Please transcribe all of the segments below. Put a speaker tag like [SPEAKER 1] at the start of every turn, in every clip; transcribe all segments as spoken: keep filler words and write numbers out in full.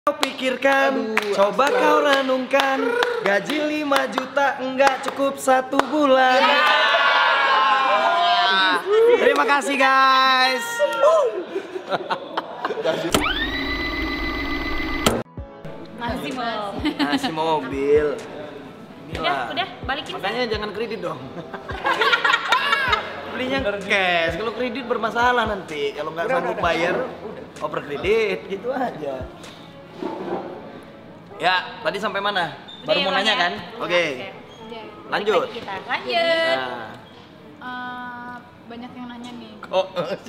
[SPEAKER 1] Kau pikirkan, aduh, coba astaga. Kau renungkan, gaji lima juta enggak cukup satu bulan. Yeah. Terima kasih guys.
[SPEAKER 2] Masih mau.
[SPEAKER 1] Masih mobil.
[SPEAKER 2] Udah, udah, balikin.
[SPEAKER 1] Makanya jangan kredit dong. Belinya cash, kalau kredit bermasalah nanti. Kalau nggak sanggup bayar, oper kredit, gitu aja. Ya, tadi sampai mana? Baru mau nanya kan? Oke. Okay. Okay. Lanjut.
[SPEAKER 2] Kita lanjut.
[SPEAKER 3] Nah. Uh, banyak yang nanya nih.
[SPEAKER 1] Oh.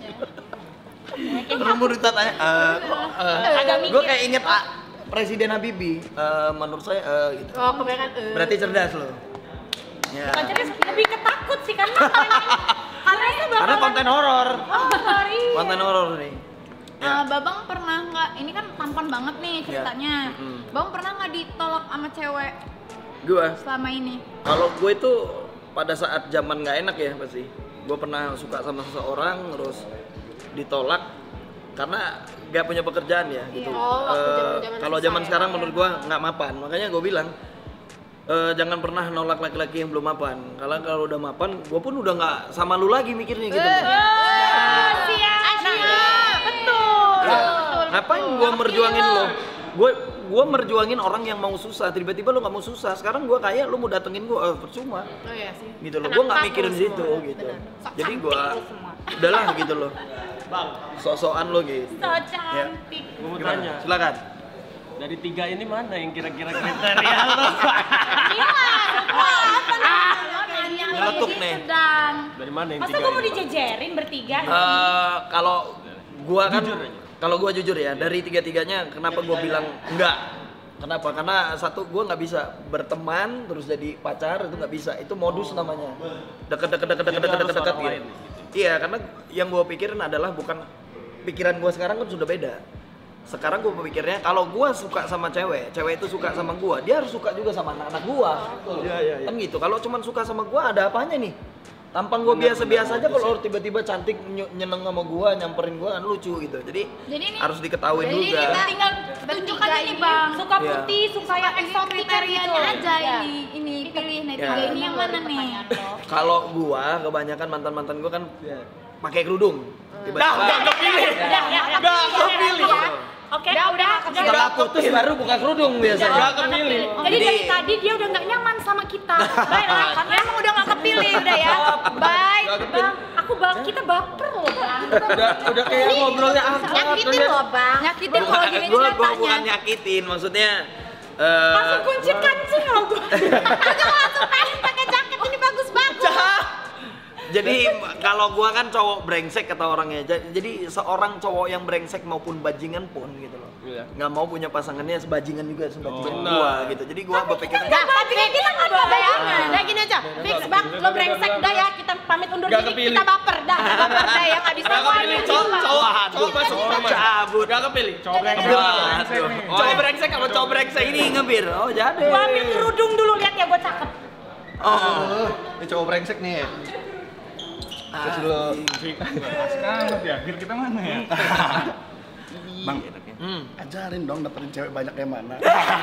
[SPEAKER 1] Terus mau ditanya. Uh, uh, Gue kayak inget ah, Presiden Habibie. Uh, menurut saya uh, gitu.
[SPEAKER 2] Oh, kebanyakan uh.
[SPEAKER 1] Berarti cerdas loh.
[SPEAKER 2] Ya. Bukan cerdas, lebih ketakut sih karena karena itu bakalan...
[SPEAKER 1] Karena konten horor.
[SPEAKER 2] Oh, sorry.
[SPEAKER 1] Konten horor nih.
[SPEAKER 3] Ya. Uh, Babang pernah nggak, ini kan tampan banget nih ceritanya. Ya. Mm-hmm. Babang pernah nggak ditolak sama cewek?
[SPEAKER 1] Gue
[SPEAKER 3] selama ini.
[SPEAKER 1] Kalau gue itu pada saat zaman nggak enak ya pasti. Gue pernah suka sama seseorang terus ditolak karena nggak punya pekerjaan ya gitu.
[SPEAKER 2] Oh,
[SPEAKER 1] uh, kalau zaman sekarang ya. Menurut gue nggak mapan. Makanya gue bilang uh, jangan pernah nolak laki-laki yang belum mapan. Karena kalau udah mapan, gue pun udah nggak sama lu lagi mikirnya gitu.
[SPEAKER 2] Uh, uh, siap.
[SPEAKER 1] Ya, ngapain gue merjuangin lo? Gue gue merjuangin orang yang mau susah. Tiba-tiba lo nggak mau susah. Sekarang gue kaya, lo mau datengin gue, eh, percuma.
[SPEAKER 2] Oh iya sih.
[SPEAKER 1] Gitu loh. Gue nggak mikirin situ gitu. Jadi gue udahlah gitu loh.
[SPEAKER 4] Bang,
[SPEAKER 1] sok-sokan lo gitu.
[SPEAKER 2] So cantik.
[SPEAKER 4] Gue mau tanya.
[SPEAKER 1] Silakan.
[SPEAKER 4] Dari tiga ini mana yang kira-kira kriteria lo?
[SPEAKER 1] Nyeletuk nih.
[SPEAKER 4] Dari mana yang
[SPEAKER 2] tiga? Masa gue mau dijejerin bertiga?
[SPEAKER 1] Uh, kalau gue kan. Kalau gue jujur ya, dari tiga-tiganya kenapa gue bilang enggak? Kenapa? Karena satu, gue nggak bisa berteman terus jadi pacar, itu nggak bisa. Itu modus namanya. Dekat-dekat-dekat-dekat-dekat-dekat gitu. Iya, karena yang gue pikirin adalah bukan pikiran gue sekarang kan sudah beda. Sekarang gue pikirnya kalau gue suka sama cewek, cewek itu suka sama gue, dia harus suka juga sama anak-anak gue.
[SPEAKER 4] Iya, iya, iya.
[SPEAKER 1] Kan gitu. Kalau cuma suka sama gue, ada apanya nih? Tampang gue biasa-biasa aja, kalau tiba-tiba cantik nyeneng sama gue, nyamperin gue kan lucu gitu. Jadi, jadi ini, harus diketahui
[SPEAKER 3] jadi
[SPEAKER 1] juga.
[SPEAKER 3] Kita tinggal tunjukkan ini bang,
[SPEAKER 2] suka putih, ya. Suka yang eksotik
[SPEAKER 3] kriterianya
[SPEAKER 2] gitu.
[SPEAKER 3] aja ya. ini, ini pilih nih tiga ya. Ini yang mana nih?
[SPEAKER 1] Kalau gue, kebanyakan mantan-mantan gue kan pakai kerudung.
[SPEAKER 4] Dah, udah kepilih.
[SPEAKER 2] Udah kepilih. Oke, udah, udah, udah,
[SPEAKER 1] setelah putus baru buka kerudung biasanya.
[SPEAKER 4] Udah kepilih.
[SPEAKER 2] Jadi dari tadi dia udah nggak nyaman sama kita. Baiklah, karena emang udah nggak kepilih udah ya. Baik, bang. Aku bang, kita baper loh bang.
[SPEAKER 4] Udah, udah kayak ngobrolnya apa?
[SPEAKER 2] Nyakitin loh bang. Nyakitin kalau gini ceritanya.
[SPEAKER 1] Gue bukan nyakitin, maksudnya.
[SPEAKER 2] Langsung kunci kancing loh gue. Aku langsung pengen pakai jaket ini bagus-bagus.
[SPEAKER 1] Jadi kalau gua kan cowok brengsek kata orangnya. Jadi seorang cowok yang brengsek maupun bajingan pun gitu loh. Iya. Nggak mau punya pasangannya sebajingan juga sebajingan oh, gua gitu. Jadi gua berpikir
[SPEAKER 2] ya, tapi kita nggak ada bayangan. Nah gini aja, fix bang, lo brengsek dah ya, kita pamit undur diri, kita baper dah, baper dah ya nggak bisa.
[SPEAKER 4] Gak kepilih, cowok, cowok, cowok masuk cabut. Gak kepilih, cowok brengsek.
[SPEAKER 1] Cowok brengsek kalau cowok brengsek ini ngebir. Oh jadi.
[SPEAKER 2] Gua ambil kerudung dulu, lihat ya gua cakep.
[SPEAKER 5] Oh, ini cowok brengsek nih. Terus dulu.
[SPEAKER 6] Sekarang ya, biar kita mana ya?
[SPEAKER 5] Bang, hmm. ajarin dong dapetin cewek banyak yang mana.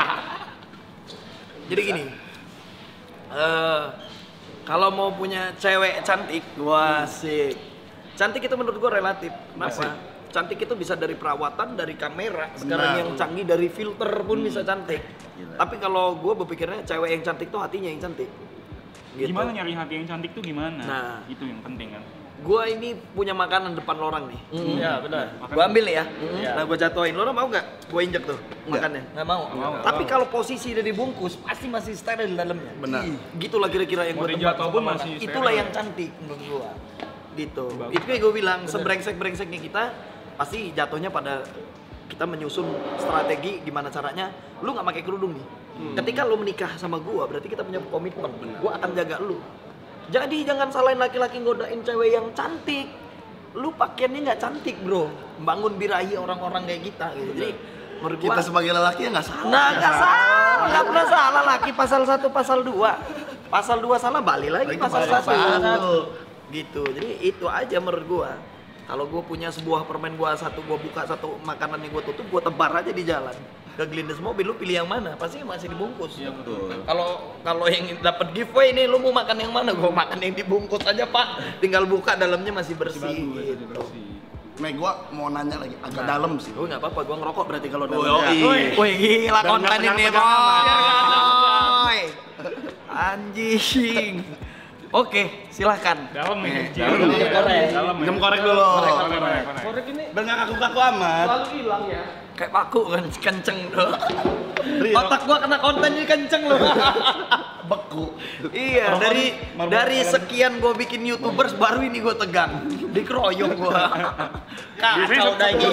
[SPEAKER 1] Jadi gini, uh, kalau mau punya cewek cantik, wah sih. Cantik itu menurut gua relatif. Kenapa? Cantik itu bisa dari perawatan, dari kamera. Sekarang Benar. yang canggih dari filter pun hmm. bisa cantik. Gila. Tapi kalau gua berpikirnya cewek yang cantik tuh hatinya yang cantik.
[SPEAKER 6] Gitu. Gimana nyari hati yang cantik tuh gimana? Nah, itu yang penting kan.
[SPEAKER 1] Gua ini punya makanan depan lorang nih.
[SPEAKER 4] Iya, mm. mm. benar.
[SPEAKER 1] Nah, gua ambil nih ya. Mm. Nah, gua jatuhin. Lo mau nggak? Gua injek tuh Nggak. makannya. Nggak mau. Nggak mau. Tapi kalau posisi udah dibungkus, pasti masih steril di dalamnya.
[SPEAKER 5] Benar.
[SPEAKER 1] Gitulah kira-kira yang gua
[SPEAKER 6] jatuh pun masih steril.
[SPEAKER 1] Itulah yang cantik menurut gua. Gitu. Bagus. Itu yang gua bilang, sebrengsek-brengseknya kita pasti jatuhnya pada kita menyusun strategi gimana caranya. Lu nggak pakai kerudung nih. Hmm. Ketika lu menikah sama gua, berarti kita punya komitmen. Gua akan jaga lu. Jadi jangan salahin laki-laki ngodain cewek yang cantik. Lu pakaiannya nggak cantik bro. Bangun birahi orang-orang kayak kita gitu. Jadi menurut gua,
[SPEAKER 5] kita sebagai lelaki ya nggak salah.
[SPEAKER 1] Nah nggak salah, nggak pernah salah laki pasal satu pasal dua. Pasal dua salah balik lagi pasal satu. Gitu. Jadi itu aja menurut gua. Kalau gue punya sebuah permen gue satu, gue buka satu makanan yang gue tutup, gue tebar aja di jalan. Ke gelindes mobil, lu pilih yang mana? Pasti masih dibungkus. Iya betul. Kalau kalau yang dapat giveaway ini, lu mau makan yang mana? Gue makan yang dibungkus aja pak. Tinggal buka dalamnya masih bersih. Masih bagus, gitu. Bersih.
[SPEAKER 5] Nih gua mau nanya lagi, agak nah, dalam sih.
[SPEAKER 1] Oh nggak apa-apa, gua ngerokok berarti kalau dalam.
[SPEAKER 5] Oh,
[SPEAKER 1] wih, wih gila konten ini boy. Anjing. Oke, silahkan.
[SPEAKER 6] Dalam nih.
[SPEAKER 5] Dalam. Minum korek dulu.
[SPEAKER 6] Korek, korek.
[SPEAKER 1] Korek ini
[SPEAKER 5] biar nggak kaku-kaku amat.
[SPEAKER 1] Selalu hilang ya. Kayak paku kan, kenceng loh. Otak gua kena konten ini kenceng loh.
[SPEAKER 5] Beku.
[SPEAKER 1] Iya, dari dari sekian gua bikin YouTubers baru ini gua tegang. Dikeroyok gua. Kacau dah ini.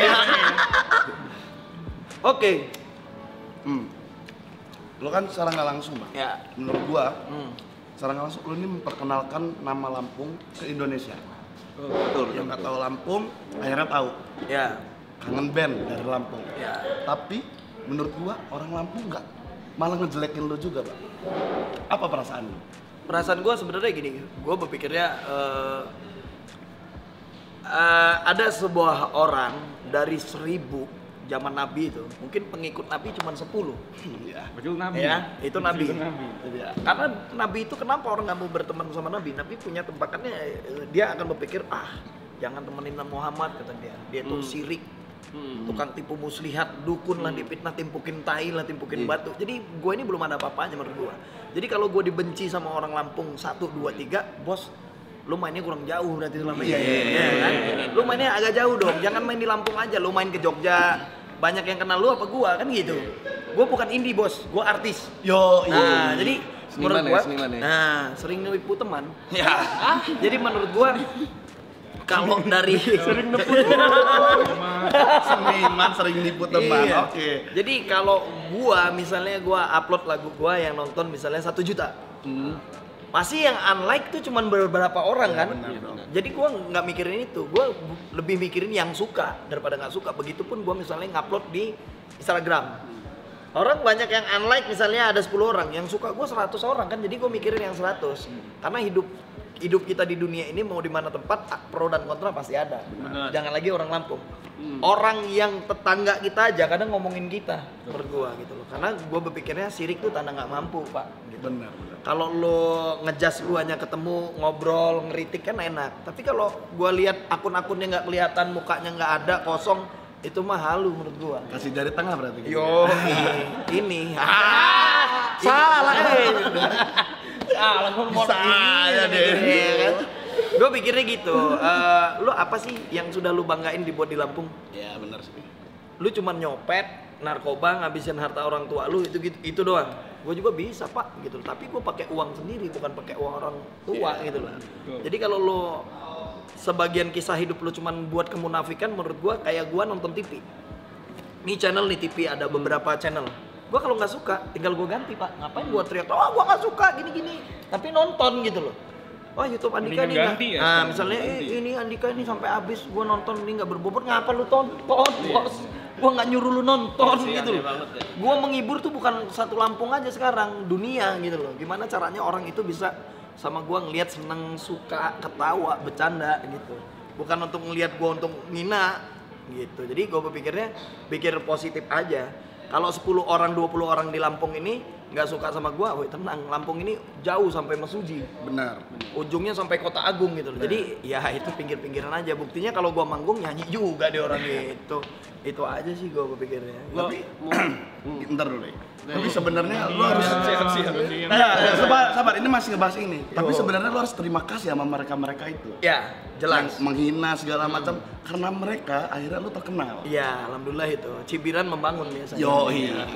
[SPEAKER 1] Oke.
[SPEAKER 5] Hmm. Lo kan secara nggak langsung, Bang.
[SPEAKER 1] Ya.
[SPEAKER 5] Menurut gua,
[SPEAKER 1] Hmm.
[SPEAKER 5] secara nggak langsung lo ini memperkenalkan nama Lampung ke Indonesia.
[SPEAKER 1] Oh, betul.
[SPEAKER 5] Yang nggak tahu Lampung, akhirnya tahu.
[SPEAKER 1] Ya.
[SPEAKER 5] Kangen band dari Lampung.
[SPEAKER 1] Ya.
[SPEAKER 5] Tapi menurut gua orang Lampung nggak malah ngejelekin lo juga, Bang. Apa perasaan lo?
[SPEAKER 1] Perasaan gua sebenarnya gini, gua berpikirnya uh, uh, ada sebuah orang dari seribu zaman Nabi itu, mungkin pengikut Nabi cuma sepuluh.
[SPEAKER 5] Ya.
[SPEAKER 6] Betul Nabi.
[SPEAKER 1] Ya, itu Nabi.
[SPEAKER 6] Betul Nabi.
[SPEAKER 1] Ya. Karena Nabi itu kenapa orang nggak mau berteman sama Nabi? Nabi punya tempakannya, dia akan berpikir, ah jangan temenin Muhammad, kata dia. Dia itu hmm. syirik, hmm. tukang tipu muslihat, dukun lah, dipitnah, timpukin tai lah, timpukin hmm. batu. Jadi gue ini belum ada apa-apanya menurut gue. Jadi kalau gue dibenci sama orang Lampung satu, dua, tiga, bos, lu mainnya kurang jauh berarti selama ini. Iya, iya, iya, kan? Lu mainnya agak jauh dong, jangan main di Lampung aja, lu main ke Jogja. Banyak yang kenal lu apa gua kan gitu. Gua bukan indie bos, gua artis.
[SPEAKER 5] Yo, iya.
[SPEAKER 1] Nah, jadi menurut gua,
[SPEAKER 5] ya, ya.
[SPEAKER 1] nah sering nipu teman. Ya. Jadi menurut gua kalau dari
[SPEAKER 6] sering nipu
[SPEAKER 5] seniman sering nipu teman.
[SPEAKER 1] Iya.
[SPEAKER 5] Oke. Okay.
[SPEAKER 1] Jadi kalau gua misalnya gua upload lagu gua yang nonton misalnya satu juta. Hmm. Pasti yang unlike tuh cuman beberapa orang kan. Ya, benar, jadi gua nggak mikirin itu, gua lebih mikirin yang suka daripada nggak suka. Begitupun gua misalnya ngupload di Instagram, orang banyak yang unlike misalnya ada sepuluh orang, yang suka gua seratus orang kan. Jadi gua mikirin yang seratus. Karena hidup hidup kita di dunia ini mau di mana tempat pro dan kontra pasti ada. Benar. Jangan lagi orang Lampung. Hmm. Orang yang tetangga kita aja kadang ngomongin kita, menurut gua gitu loh. Karena gua berpikirnya syirik tuh tanda nggak mampu, Pak. Gitu. Benar. Kalau lo ngejas guanya ketemu ngobrol ngeritik kan enak. Tapi kalau gua lihat akun-akunnya nggak kelihatan, mukanya nggak ada, kosong, itu mah halu menurut gua.
[SPEAKER 5] Kasih jari tengah berarti.
[SPEAKER 1] Yo, ini. Ah, salah eh. Salah ngomong saya deh. Gue pikirnya gitu, uh, lu apa sih yang sudah lu banggain dibuat di Lampung?
[SPEAKER 5] Ya benar sih.
[SPEAKER 1] Lu cuman nyopet, narkoba, ngabisin harta orang tua lu itu gitu, itu doang. Gue juga bisa pak, gitu. Tapi gue pakai uang sendiri, bukan pakai uang orang tua yeah, gitu loh. Jadi kalau lu sebagian kisah hidup lu cuman buat kemunafikan, menurut gue kayak gue nonton T V. Ini channel nih T V ada beberapa channel. Gue kalau nggak suka, tinggal gue ganti pak. Ngapain gue teriak? Oh gue nggak suka gini-gini. Tapi nonton gitu loh. Wah YouTube Andika ini ganti ya, nah misalnya eh, ini Andika ini sampai habis gue nonton ini nggak berbobot, ngapa lu tonton bos? Gue nggak nyuruh lu nonton ya, gitu loh. Ya. Gue menghibur tuh bukan satu Lampung aja sekarang, dunia gitu loh. Gimana caranya orang itu bisa sama gue ngelihat seneng, suka, ketawa, bercanda gitu. Bukan untuk ngelihat gue untuk ngina gitu. Jadi gue berpikirnya pikir positif aja. Kalau sepuluh orang, dua puluh orang di Lampung ini nggak suka sama gua, woi tenang, Lampung ini jauh sampai Mesuji.
[SPEAKER 5] Benar.
[SPEAKER 1] Ujungnya sampai Kota Agung gitu loh. Jadi ya itu pinggir-pinggiran aja. Buktinya kalau gua manggung nyanyi juga di orang itu. Itu aja sih gua berpikirnya.
[SPEAKER 5] Gua, tapi ntar dulu deh. Tapi sebenarnya lu harus siap-siap. Nah, sabar, sabar, ini masih ngebahas ini. Tapi sebenarnya lu harus terima kasih sama mereka-mereka itu.
[SPEAKER 1] Ya, jelas.
[SPEAKER 5] Yang menghina segala macam karena mereka akhirnya lu terkenal.
[SPEAKER 1] Iya, alhamdulillah itu. Cibiran membangun biasanya.
[SPEAKER 5] Yo, iya.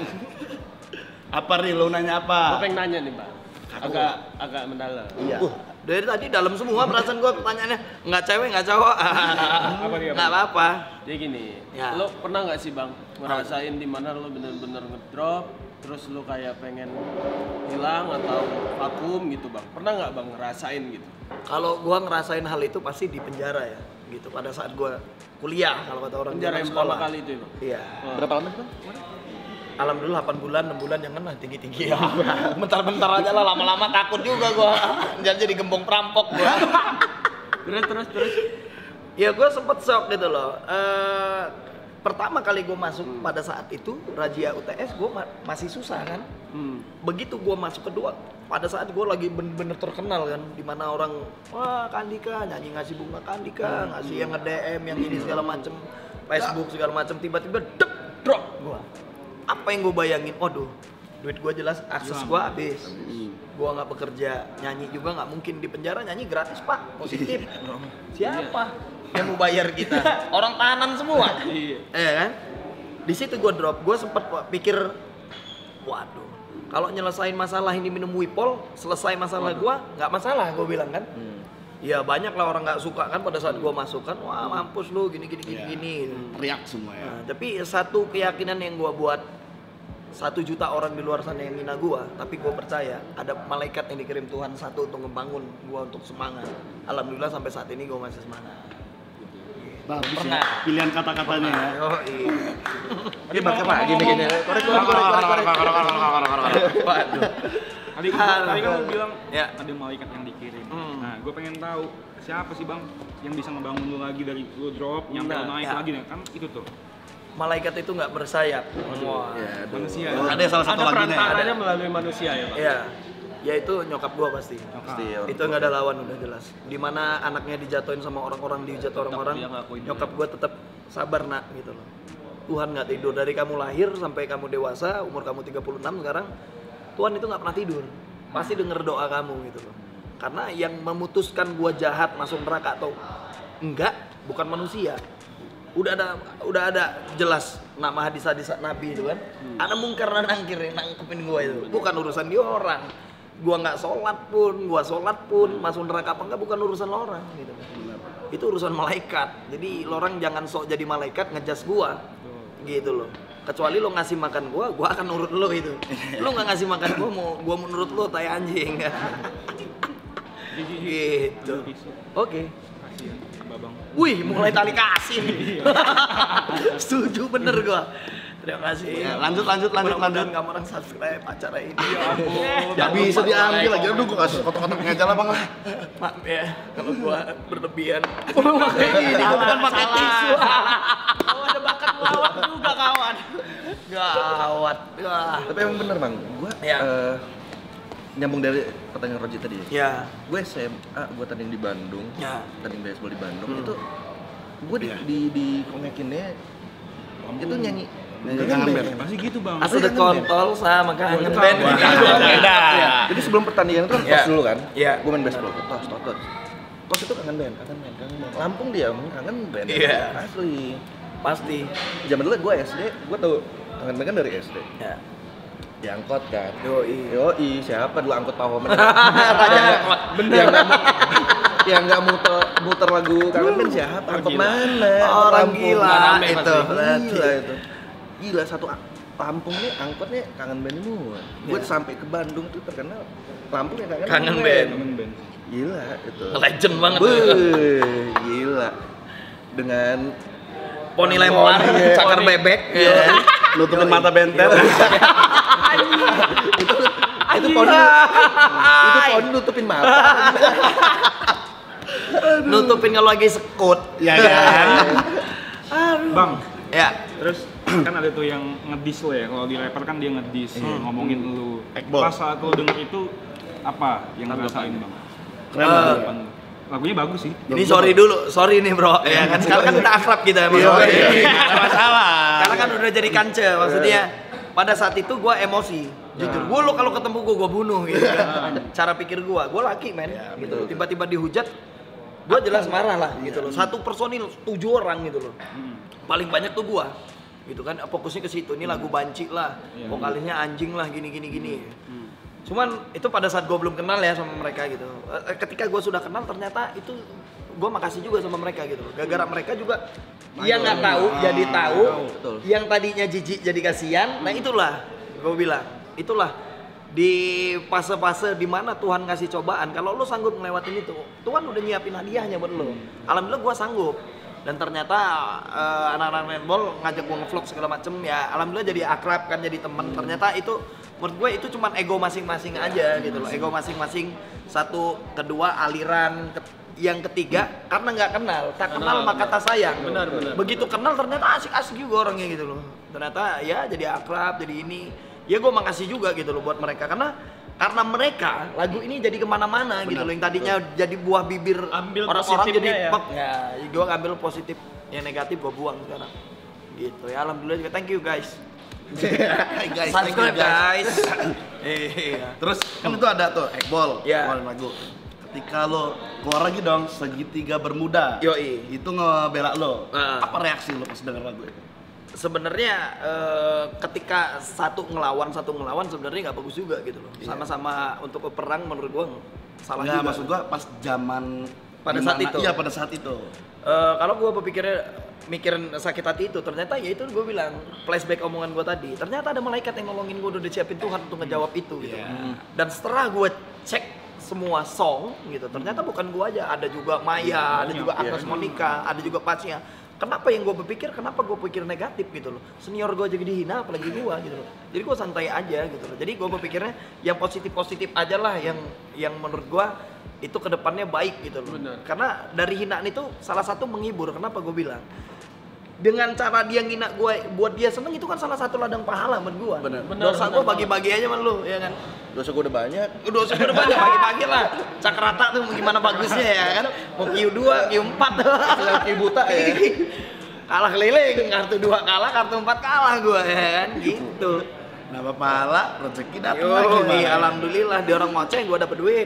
[SPEAKER 5] Apa nih, lu nanya apa?
[SPEAKER 4] Gue pengen nanya nih bang, agak agak mendalam.
[SPEAKER 5] Iya.
[SPEAKER 1] Uh, dari tadi dalam semua perasaan gue pertanyaannya, nggak cewek nggak cowok, nggak apa-apa.
[SPEAKER 4] Jadi gini,
[SPEAKER 1] ya.
[SPEAKER 4] Lo pernah nggak sih bang ngerasain di mana lo bener-bener ngedrop, terus lo kayak pengen hilang atau vakum gitu bang? Pernah nggak bang ngerasain gitu?
[SPEAKER 1] Kalau gue ngerasain hal itu pasti di penjara ya, gitu. Pada saat gue kuliah kalau kata orang
[SPEAKER 4] penjara yang
[SPEAKER 1] sekolah.
[SPEAKER 4] Berapa kali itu bang?
[SPEAKER 1] Iya.
[SPEAKER 4] Oh.
[SPEAKER 5] Berapa lama bang?
[SPEAKER 1] Alhamdulillah delapan bulan, enam bulan yang kena tinggi-tinggi ya. Bentar-bentar aja lah, lama-lama takut juga gua. Jangan jadi gembong perampok gua.
[SPEAKER 4] Terus terus terus.
[SPEAKER 1] Ya gue sempet shock gitu loh. Uh, pertama kali gue masuk hmm. pada saat itu Rajia U T S gue ma- masih susah kan. Hmm. Begitu gue masuk kedua, pada saat gue lagi bener-bener terkenal kan, dimana orang wah Kandika nyanyi ngasih bunga Kandika, hmm. ngasih yang nge-D M yang ini segala macem, Facebook segala macem, tiba-tiba dep drop gue. Apa yang gue bayangin? Waduh, duit gue jelas akses gue habis. Hmm. Gue nggak bekerja, nyanyi juga nggak mungkin di penjara, nyanyi gratis pak, positif. Siapa yang mau bayar kita? Orang tahanan semua. Iya kan? Di situ gue drop, gue sempet pikir, waduh, kalau nyelesain masalah ini minum Wipol, selesai masalah gue, nggak masalah gue bilang kan. Hmm. Ya banyak lah orang nggak suka kan pada saat gue masuk kan, wah mampus lu gini gini gini yeah. gini.
[SPEAKER 5] Riak semua ya.
[SPEAKER 1] Nah, tapi satu keyakinan yang gue buat, satu juta orang di luar sana yang ngina gue, tapi gue percaya ada malaikat yang dikirim Tuhan satu untuk ngebangun gue untuk semangat. Alhamdulillah sampai saat ini gue masih semangat.
[SPEAKER 5] Bagus ya, pilihan kata-katanya ya.
[SPEAKER 1] Oh iya.
[SPEAKER 7] Ini bakal apa? Gini-gini. Korek, korek, korek, korek, korek, korek.
[SPEAKER 6] Waduh. Tadi tadi kan lu bilang ada malaikat yang dikirim. Nah, gue pengen tahu siapa sih bang yang bisa ngebangun lu lagi dari lu drop nyampe lu naik lagi nih kan itu tuh.
[SPEAKER 1] Malaikat itu nggak bersayap.
[SPEAKER 6] Wah, manusia.
[SPEAKER 5] Ada salah satu lagi nih.
[SPEAKER 4] Ada perantaranya melalui manusia ya, Pak.
[SPEAKER 1] Iya. Ya itu nyokap gua pasti. Pasti. Ya, itu nggak ada lawan udah jelas. Dimana anaknya dijatuhin sama orang-orang, dihujat orang-orang, nyokap gua tetap sabar nak gitu loh. Tuhan nggak tidur dari kamu lahir sampai kamu dewasa, umur kamu tiga puluh enam sekarang, Tuhan itu nggak pernah tidur. Pasti denger doa kamu gitu loh. Karena yang memutuskan gua jahat masuk neraka atau enggak bukan manusia. Udah ada udah ada jelas nama hadis-hadis Nabi itu kan. Hmm. Ada mungkar dan nangkir yang nangkepin gua itu. Bukan urusan dia orang. Gua nggak sholat pun, gua sholat pun masuk neraka apa enggak bukan urusan lo orang gitu. Itu urusan malaikat. Jadi lo orang jangan sok jadi malaikat ngejas gua. Gitu loh. Kecuali lo ngasih makan gua, gua akan nurut lo itu. Lo nggak ngasih makan gua, mau gua menurut lo tai anjing. Gitu. Oke. Wih, mulai tali kasih nih. Setuju bener gua. Terima kasih.
[SPEAKER 5] Ya, lanjut lanjut lanjut lanjut.
[SPEAKER 1] Kamu orang subscribe acara ini.
[SPEAKER 5] Ya ampun. Enggak bisa diambil lagi. Aduh, gua kasih kotak-kotaknya aja lah, Bang.
[SPEAKER 1] Maaf ya kalau gua berlebihan. Oh, kayak gini gua bukan pakai tisu.
[SPEAKER 4] Oh, ada bakat melawak juga, kawan.
[SPEAKER 1] Gawat. Wah.
[SPEAKER 7] Tapi emang bener, Bang. Gua
[SPEAKER 1] ya.
[SPEAKER 7] uh, nyambung dari pertanyaan Roji tadi ya.
[SPEAKER 1] Ya.
[SPEAKER 7] Gue S M A, gue tanding di Bandung.
[SPEAKER 1] Ya.
[SPEAKER 7] Tanding baseball di Bandung.
[SPEAKER 1] Hmm.
[SPEAKER 7] Itu gue di,
[SPEAKER 5] ya.
[SPEAKER 7] di di komekinnya itu nyanyi
[SPEAKER 5] Kangen band.
[SPEAKER 6] Pasti gitu bang.
[SPEAKER 1] Asal udah kontol sama kangen band.
[SPEAKER 7] Beda. Jadi sebelum pertandingan itu kan tos dulu kan.
[SPEAKER 1] Iya.
[SPEAKER 7] Gue main baseball, tos, tos, tos. Tos itu kangen band, kangen band, kangen band. Lampung dia, kangen band.
[SPEAKER 1] Iya.
[SPEAKER 7] Asli.
[SPEAKER 1] Pasti.
[SPEAKER 7] Zaman dulu gue S D, gue tau kangen band kan dari S D.
[SPEAKER 1] Ya.
[SPEAKER 7] Diangkot kan.
[SPEAKER 1] Yoi.
[SPEAKER 7] Yoi, siapa dulu angkot Pak Homer? Bener. Yang nggak muter muter lagu kangen band siapa? Angkot mana?
[SPEAKER 1] Orang gila itu.
[SPEAKER 7] Gila itu. Gila satu Lampung nih angkotnya kangen band semua. Gue sampai ke Bandung tuh terkenal Lampung ya kangen,
[SPEAKER 1] kangen band.
[SPEAKER 6] Kangen band.
[SPEAKER 7] Gila itu.
[SPEAKER 1] Legend banget.
[SPEAKER 7] Beuh, gila. Dengan
[SPEAKER 1] poni lempar, cakar bebek,
[SPEAKER 5] ya. Nutupin mata benter.
[SPEAKER 7] itu itu poni itu poni nutupin mata.
[SPEAKER 1] Nutupin kalau lagi sekut.
[SPEAKER 5] Ya kan.
[SPEAKER 6] Bang.
[SPEAKER 1] Ya.
[SPEAKER 6] Terus kan ada tuh yang ngedis lo ya, kalau di rapper kan dia ngedis, hmm. ngomongin lu.
[SPEAKER 5] Ekbol.
[SPEAKER 6] Pas saat lo denger itu apa yang lo rasain bang?
[SPEAKER 5] Keren
[SPEAKER 1] uh,
[SPEAKER 6] lagunya bagus sih.
[SPEAKER 1] Ini sorry dulu, sorry nih bro. Ya kan sekarang kan udah akrab kita emang.
[SPEAKER 5] Iya, iya. Ada masalah.
[SPEAKER 1] Karena kan udah jadi kance, maksudnya pada saat itu gua emosi. Jujur, gua lo kalau ketemu gua gua bunuh gitu kan. Cara pikir gua, gua laki men, ya, gitu. Tiba-tiba dihujat, gua jelas marah lah gitu loh. Satu personil tujuh orang gitu loh. Paling banyak tuh gua. Gitu kan fokusnya ke situ. Ini lagu banci lah. Vokalisnya anjing lah gini gini gini. Cuman itu pada saat gue belum kenal ya sama mereka gitu. Ketika gue sudah kenal ternyata itu gue makasih juga sama mereka gitu. Gara-gara mereka juga yang nggak tahu jadi tahu, yang tadinya jijik jadi kasihan. Nah itulah gue bilang, itulah di fase-fase dimana Tuhan ngasih cobaan. Kalau lo sanggup ngelewatin itu, Tuhan udah nyiapin hadiahnya buat lo. Alhamdulillah gue sanggup. Dan ternyata uh, anak-anak netball ngajak gue ngevlog segala macem ya. Alhamdulillah jadi akrab kan, jadi temen. Ternyata itu menurut gue itu cuma ego masing-masing aja gitu loh, ego masing-masing. Satu, kedua aliran, ke, yang ketiga karena nggak kenal, tak kenal, kenal maka tak sayang.
[SPEAKER 4] Benar, benar.
[SPEAKER 1] Begitu kenal ternyata asik-asik juga orangnya gitu loh. Ternyata ya jadi akrab, jadi ini. Ya gue makasih juga gitu loh buat mereka karena karena mereka lagu ini jadi kemana-mana gitu loh. Yang tadinya jadi buah bibir
[SPEAKER 6] Ambil
[SPEAKER 1] orang-orang jadi
[SPEAKER 6] positifnya ya.
[SPEAKER 1] pek. Ya, gue ngambil positif, yang negatif gue buang sekarang. Gitu ya, alhamdulillah juga. Thank you guys.
[SPEAKER 5] Hey guys, thank you
[SPEAKER 1] Subscribe
[SPEAKER 5] guys.
[SPEAKER 1] guys. Iya.
[SPEAKER 5] Terus kan itu ada tuh Ekbol,
[SPEAKER 1] Iya.
[SPEAKER 5] keluarin lagu. Ketika lo keluar lagi dong Segitiga Bermuda.
[SPEAKER 1] Yoi.
[SPEAKER 5] Itu ngebela lo.
[SPEAKER 1] Nah.
[SPEAKER 5] Apa reaksi lo pas denger lagu itu?
[SPEAKER 1] Sebenarnya eh, ketika satu ngelawan satu ngelawan sebenarnya nggak bagus juga gitu loh.
[SPEAKER 5] Iya.
[SPEAKER 1] Sama-sama untuk perang menurut gua salah
[SPEAKER 5] Nggak,
[SPEAKER 1] juga.
[SPEAKER 5] maksud gua pas zaman
[SPEAKER 1] Pada saat itu?
[SPEAKER 5] Iya, pada saat itu.
[SPEAKER 1] Eh, kalau gua berpikirnya mikirin sakit hati itu, ternyata ya itu gue bilang flashback omongan gue tadi. Ternyata ada malaikat yang nolongin gue, udah disiapin Tuhan untuk ngejawab itu gitu.
[SPEAKER 5] Yeah.
[SPEAKER 1] Dan setelah gue cek semua song gitu, ternyata bukan gue aja, ada juga Maya, ada juga Agnes Monica, ada juga Pasnya. Kenapa yang gue berpikir, kenapa gue pikir negatif gitu loh. Senior gue aja dihina, apalagi gue gitu loh. Jadi gue santai aja gitu loh. Jadi gue berpikirnya yang positif-positif aja lah, yang yang menurut gue itu kedepannya baik gitu loh.
[SPEAKER 4] Bener.
[SPEAKER 1] Karena dari hinaan itu salah satu menghibur. Kenapa gue bilang? Dengan cara dia ngina gue, buat dia seneng itu kan salah satu ladang pahala buat gue.
[SPEAKER 5] Bener.
[SPEAKER 1] Dosa gue bagi-bagi aja sama lu, ya kan?
[SPEAKER 7] Dosa gue udah banyak.
[SPEAKER 1] Dosa gue udah banyak, bagi-bagi lah. Cakrata tuh gimana bagusnya ya kan? Mau Q dua, Q empat
[SPEAKER 7] Tinggal Q buta ya.
[SPEAKER 1] Kalah keliling, kartu dua kalah, kartu empat kalah gue ya kan? Gitu.
[SPEAKER 5] Nambah pahala, rezeki datang
[SPEAKER 1] Yo,
[SPEAKER 5] lagi. Bang.
[SPEAKER 1] alhamdulillah dia orang ngoceh gue dapet duit.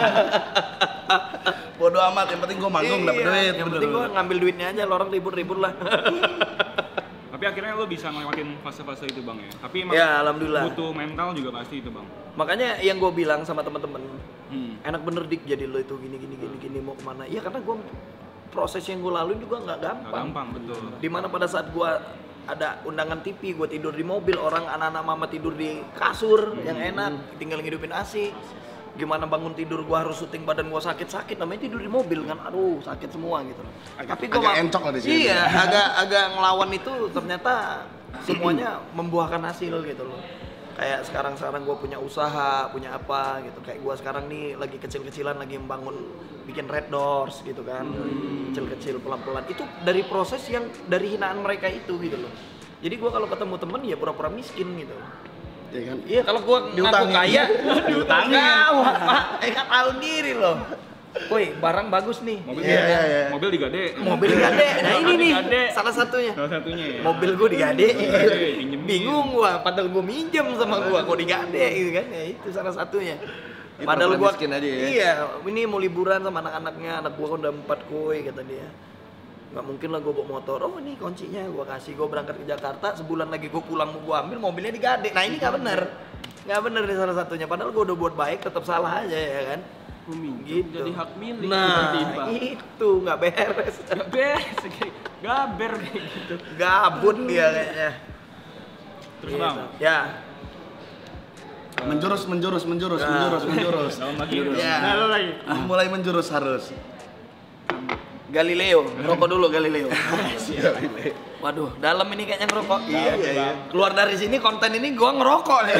[SPEAKER 5] Bodoh amat, yang penting gua manggung dapet
[SPEAKER 1] Iya,
[SPEAKER 5] duit.
[SPEAKER 1] yang
[SPEAKER 5] bener.
[SPEAKER 1] penting gue ngambil duitnya aja, lo orang ribut-ribut lah.
[SPEAKER 6] Tapi akhirnya lo bisa ngelewatin fase-fase itu bang ya. Tapi emang
[SPEAKER 1] Ya, alhamdulillah.
[SPEAKER 6] butuh mental juga pasti itu bang.
[SPEAKER 1] Makanya yang gue bilang sama teman-teman,
[SPEAKER 6] Hmm.
[SPEAKER 1] enak bener dik jadi lo itu gini gini gini gini mau kemana? Iya karena gue proses yang gue lalui juga nggak
[SPEAKER 6] Gak
[SPEAKER 1] gampang.
[SPEAKER 6] gampang betul.
[SPEAKER 1] Dimana pada saat gue ada undangan T V, gue tidur di mobil, orang anak-anak mama tidur di kasur yang enak, tinggal ngidupin A C. Gimana bangun tidur gue harus syuting, badan gue sakit-sakit, namanya tidur di mobil kan, aduh sakit semua gitu.
[SPEAKER 5] Agak-
[SPEAKER 1] Tapi gue
[SPEAKER 5] agak encok lah di sini.
[SPEAKER 1] Iya, agak agak ngelawan itu ternyata semuanya membuahkan hasil gitu loh. Kayak sekarang-sekarang gue punya usaha, punya apa gitu. Kayak gue sekarang nih lagi kecil-kecilan lagi membangun bikin Red Doors gitu kan. Kecil-kecil pelan-pelan. Itu dari proses yang dari hinaan mereka itu gitu loh. Jadi gue kalau ketemu temen ya pura-pura miskin gitu.
[SPEAKER 5] Iya kan?
[SPEAKER 1] Iya kalau gue ngaku
[SPEAKER 5] Diutangin.
[SPEAKER 1] kaya, diutangin. Gawat pak, eh kan tahu diri loh. Woi barang bagus nih.
[SPEAKER 6] Mobil
[SPEAKER 5] Iya,
[SPEAKER 6] digade.
[SPEAKER 5] iya, iya.
[SPEAKER 6] Mobil digade.
[SPEAKER 1] Mobil digade. Nah ini nih
[SPEAKER 6] Digade.
[SPEAKER 1] salah satunya.
[SPEAKER 6] Salah satunya ya.
[SPEAKER 1] Mobil gue digade,
[SPEAKER 6] pinjemin.
[SPEAKER 1] bingung gua, padahal gua minjem sama gua, kok digade gitu kan, ya itu salah satunya.
[SPEAKER 7] Itu
[SPEAKER 1] Padahal
[SPEAKER 7] pura-pura
[SPEAKER 1] gua
[SPEAKER 7] miskin aja ya?
[SPEAKER 1] Iya, ini mau liburan sama anak-anaknya, anak gua kan udah empat koi kata dia. Nggak mungkin lah gua bawa motor, oh ini kuncinya gua kasih, gua berangkat ke Jakarta, sebulan lagi gua pulang mau gua ambil, mobilnya digade. Nah ini nggak bener, nggak bener nih salah satunya. Padahal gua udah buat baik, tetap salah aja ya kan.
[SPEAKER 4] Meminjam
[SPEAKER 1] Gitu.
[SPEAKER 4] jadi hak milik
[SPEAKER 1] Nah
[SPEAKER 4] tiba-tiba.
[SPEAKER 1] itu nggak beres,
[SPEAKER 4] Gak beres, kayak gaber kayak gitu.
[SPEAKER 1] gabut dia kayaknya.
[SPEAKER 6] Terus
[SPEAKER 1] Gitu.
[SPEAKER 6] bang,
[SPEAKER 1] Ya.
[SPEAKER 5] Menjurus, menjurus, menjurus,
[SPEAKER 1] Nah.
[SPEAKER 5] menjurus, menjurus.
[SPEAKER 6] dalam lagi.
[SPEAKER 1] Ya.
[SPEAKER 4] Nah, lo lagi.
[SPEAKER 5] Mulai menjurus harus.
[SPEAKER 1] Galileo, ngerokok dulu Galileo. Waduh, dalam ini kayaknya ngerokok.
[SPEAKER 5] Iya, iya, iya.
[SPEAKER 1] Keluar dari sini konten ini gua ngerokok nih.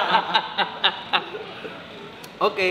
[SPEAKER 1] Oke.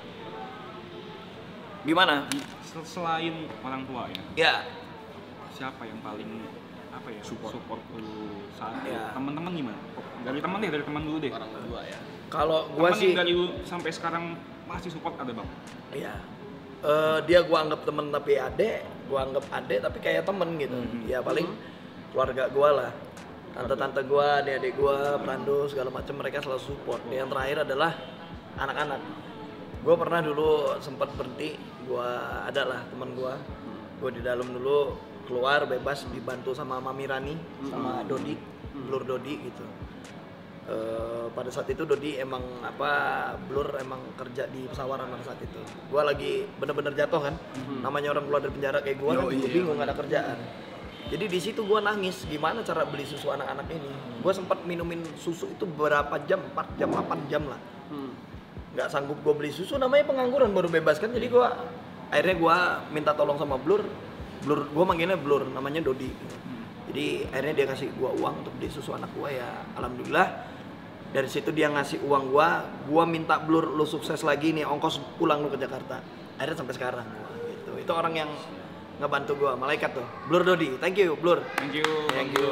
[SPEAKER 1] Gimana?
[SPEAKER 6] Sel- Selain orang tua ya,
[SPEAKER 1] Ya,
[SPEAKER 6] siapa yang paling apa ya support, support lu saat
[SPEAKER 1] Ya.
[SPEAKER 6] teman-teman gimana? Dari teman deh, dari teman dulu deh.
[SPEAKER 4] Orang kedua ya.
[SPEAKER 1] kalau gua
[SPEAKER 6] Teman
[SPEAKER 1] sih
[SPEAKER 6] yang dari lu sampai sekarang masih support ada bang?
[SPEAKER 1] ya. Eh, dia gua anggap temen tapi ade, gua anggap ade tapi kayak temen gitu. Ya paling keluarga gua lah. Tante-tante gua, adik-adik gua, Prando segala macam mereka selalu support. Yang terakhir adalah anak-anak. Gue pernah dulu sempat berhenti, gue ada lah teman gue, gue di dalam dulu keluar bebas dibantu sama Mami Rani, sama Dodi, Blur Dodi gitu. E, pada saat itu Dodi emang apa Blur emang kerja di pesawaran pada saat itu. Gue lagi bener-bener jatuh kan, namanya orang keluar dari penjara kayak gue,
[SPEAKER 5] Oh,
[SPEAKER 1] gue
[SPEAKER 5] iya.
[SPEAKER 1] bingung gak ada kerjaan. Jadi di situ gue nangis, gimana cara beli susu anak-anak ini? Gue sempat minumin susu itu berapa jam, empat jam, delapan jam lah. Nggak sanggup gue beli susu, namanya pengangguran baru bebas kan. Jadi gue akhirnya gue minta tolong sama Blur, Blur gue manggilnya Blur, namanya Dodi. Jadi akhirnya dia kasih gue uang untuk beli susu anak gue, ya alhamdulillah. Dari situ dia ngasih uang gue, gue minta Blur lu sukses lagi nih, ongkos pulang lu ke Jakarta. Akhirnya sampai sekarang gua, gitu. Itu itu orang yang ngebantu gua, malaikat tuh. Blur Dodi, thank you Blur.
[SPEAKER 6] Thank you.
[SPEAKER 1] Thank you.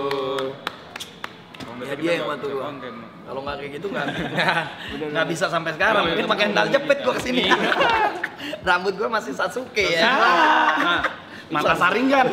[SPEAKER 1] Ya dia yang bantu gua. Kalau nggak kayak gitu nggak nggak bisa sampai sekarang. Mungkin pakai sandal jepit gua kesini. Rambut gua masih Sasuke ya.
[SPEAKER 5] Nah, mata saringan.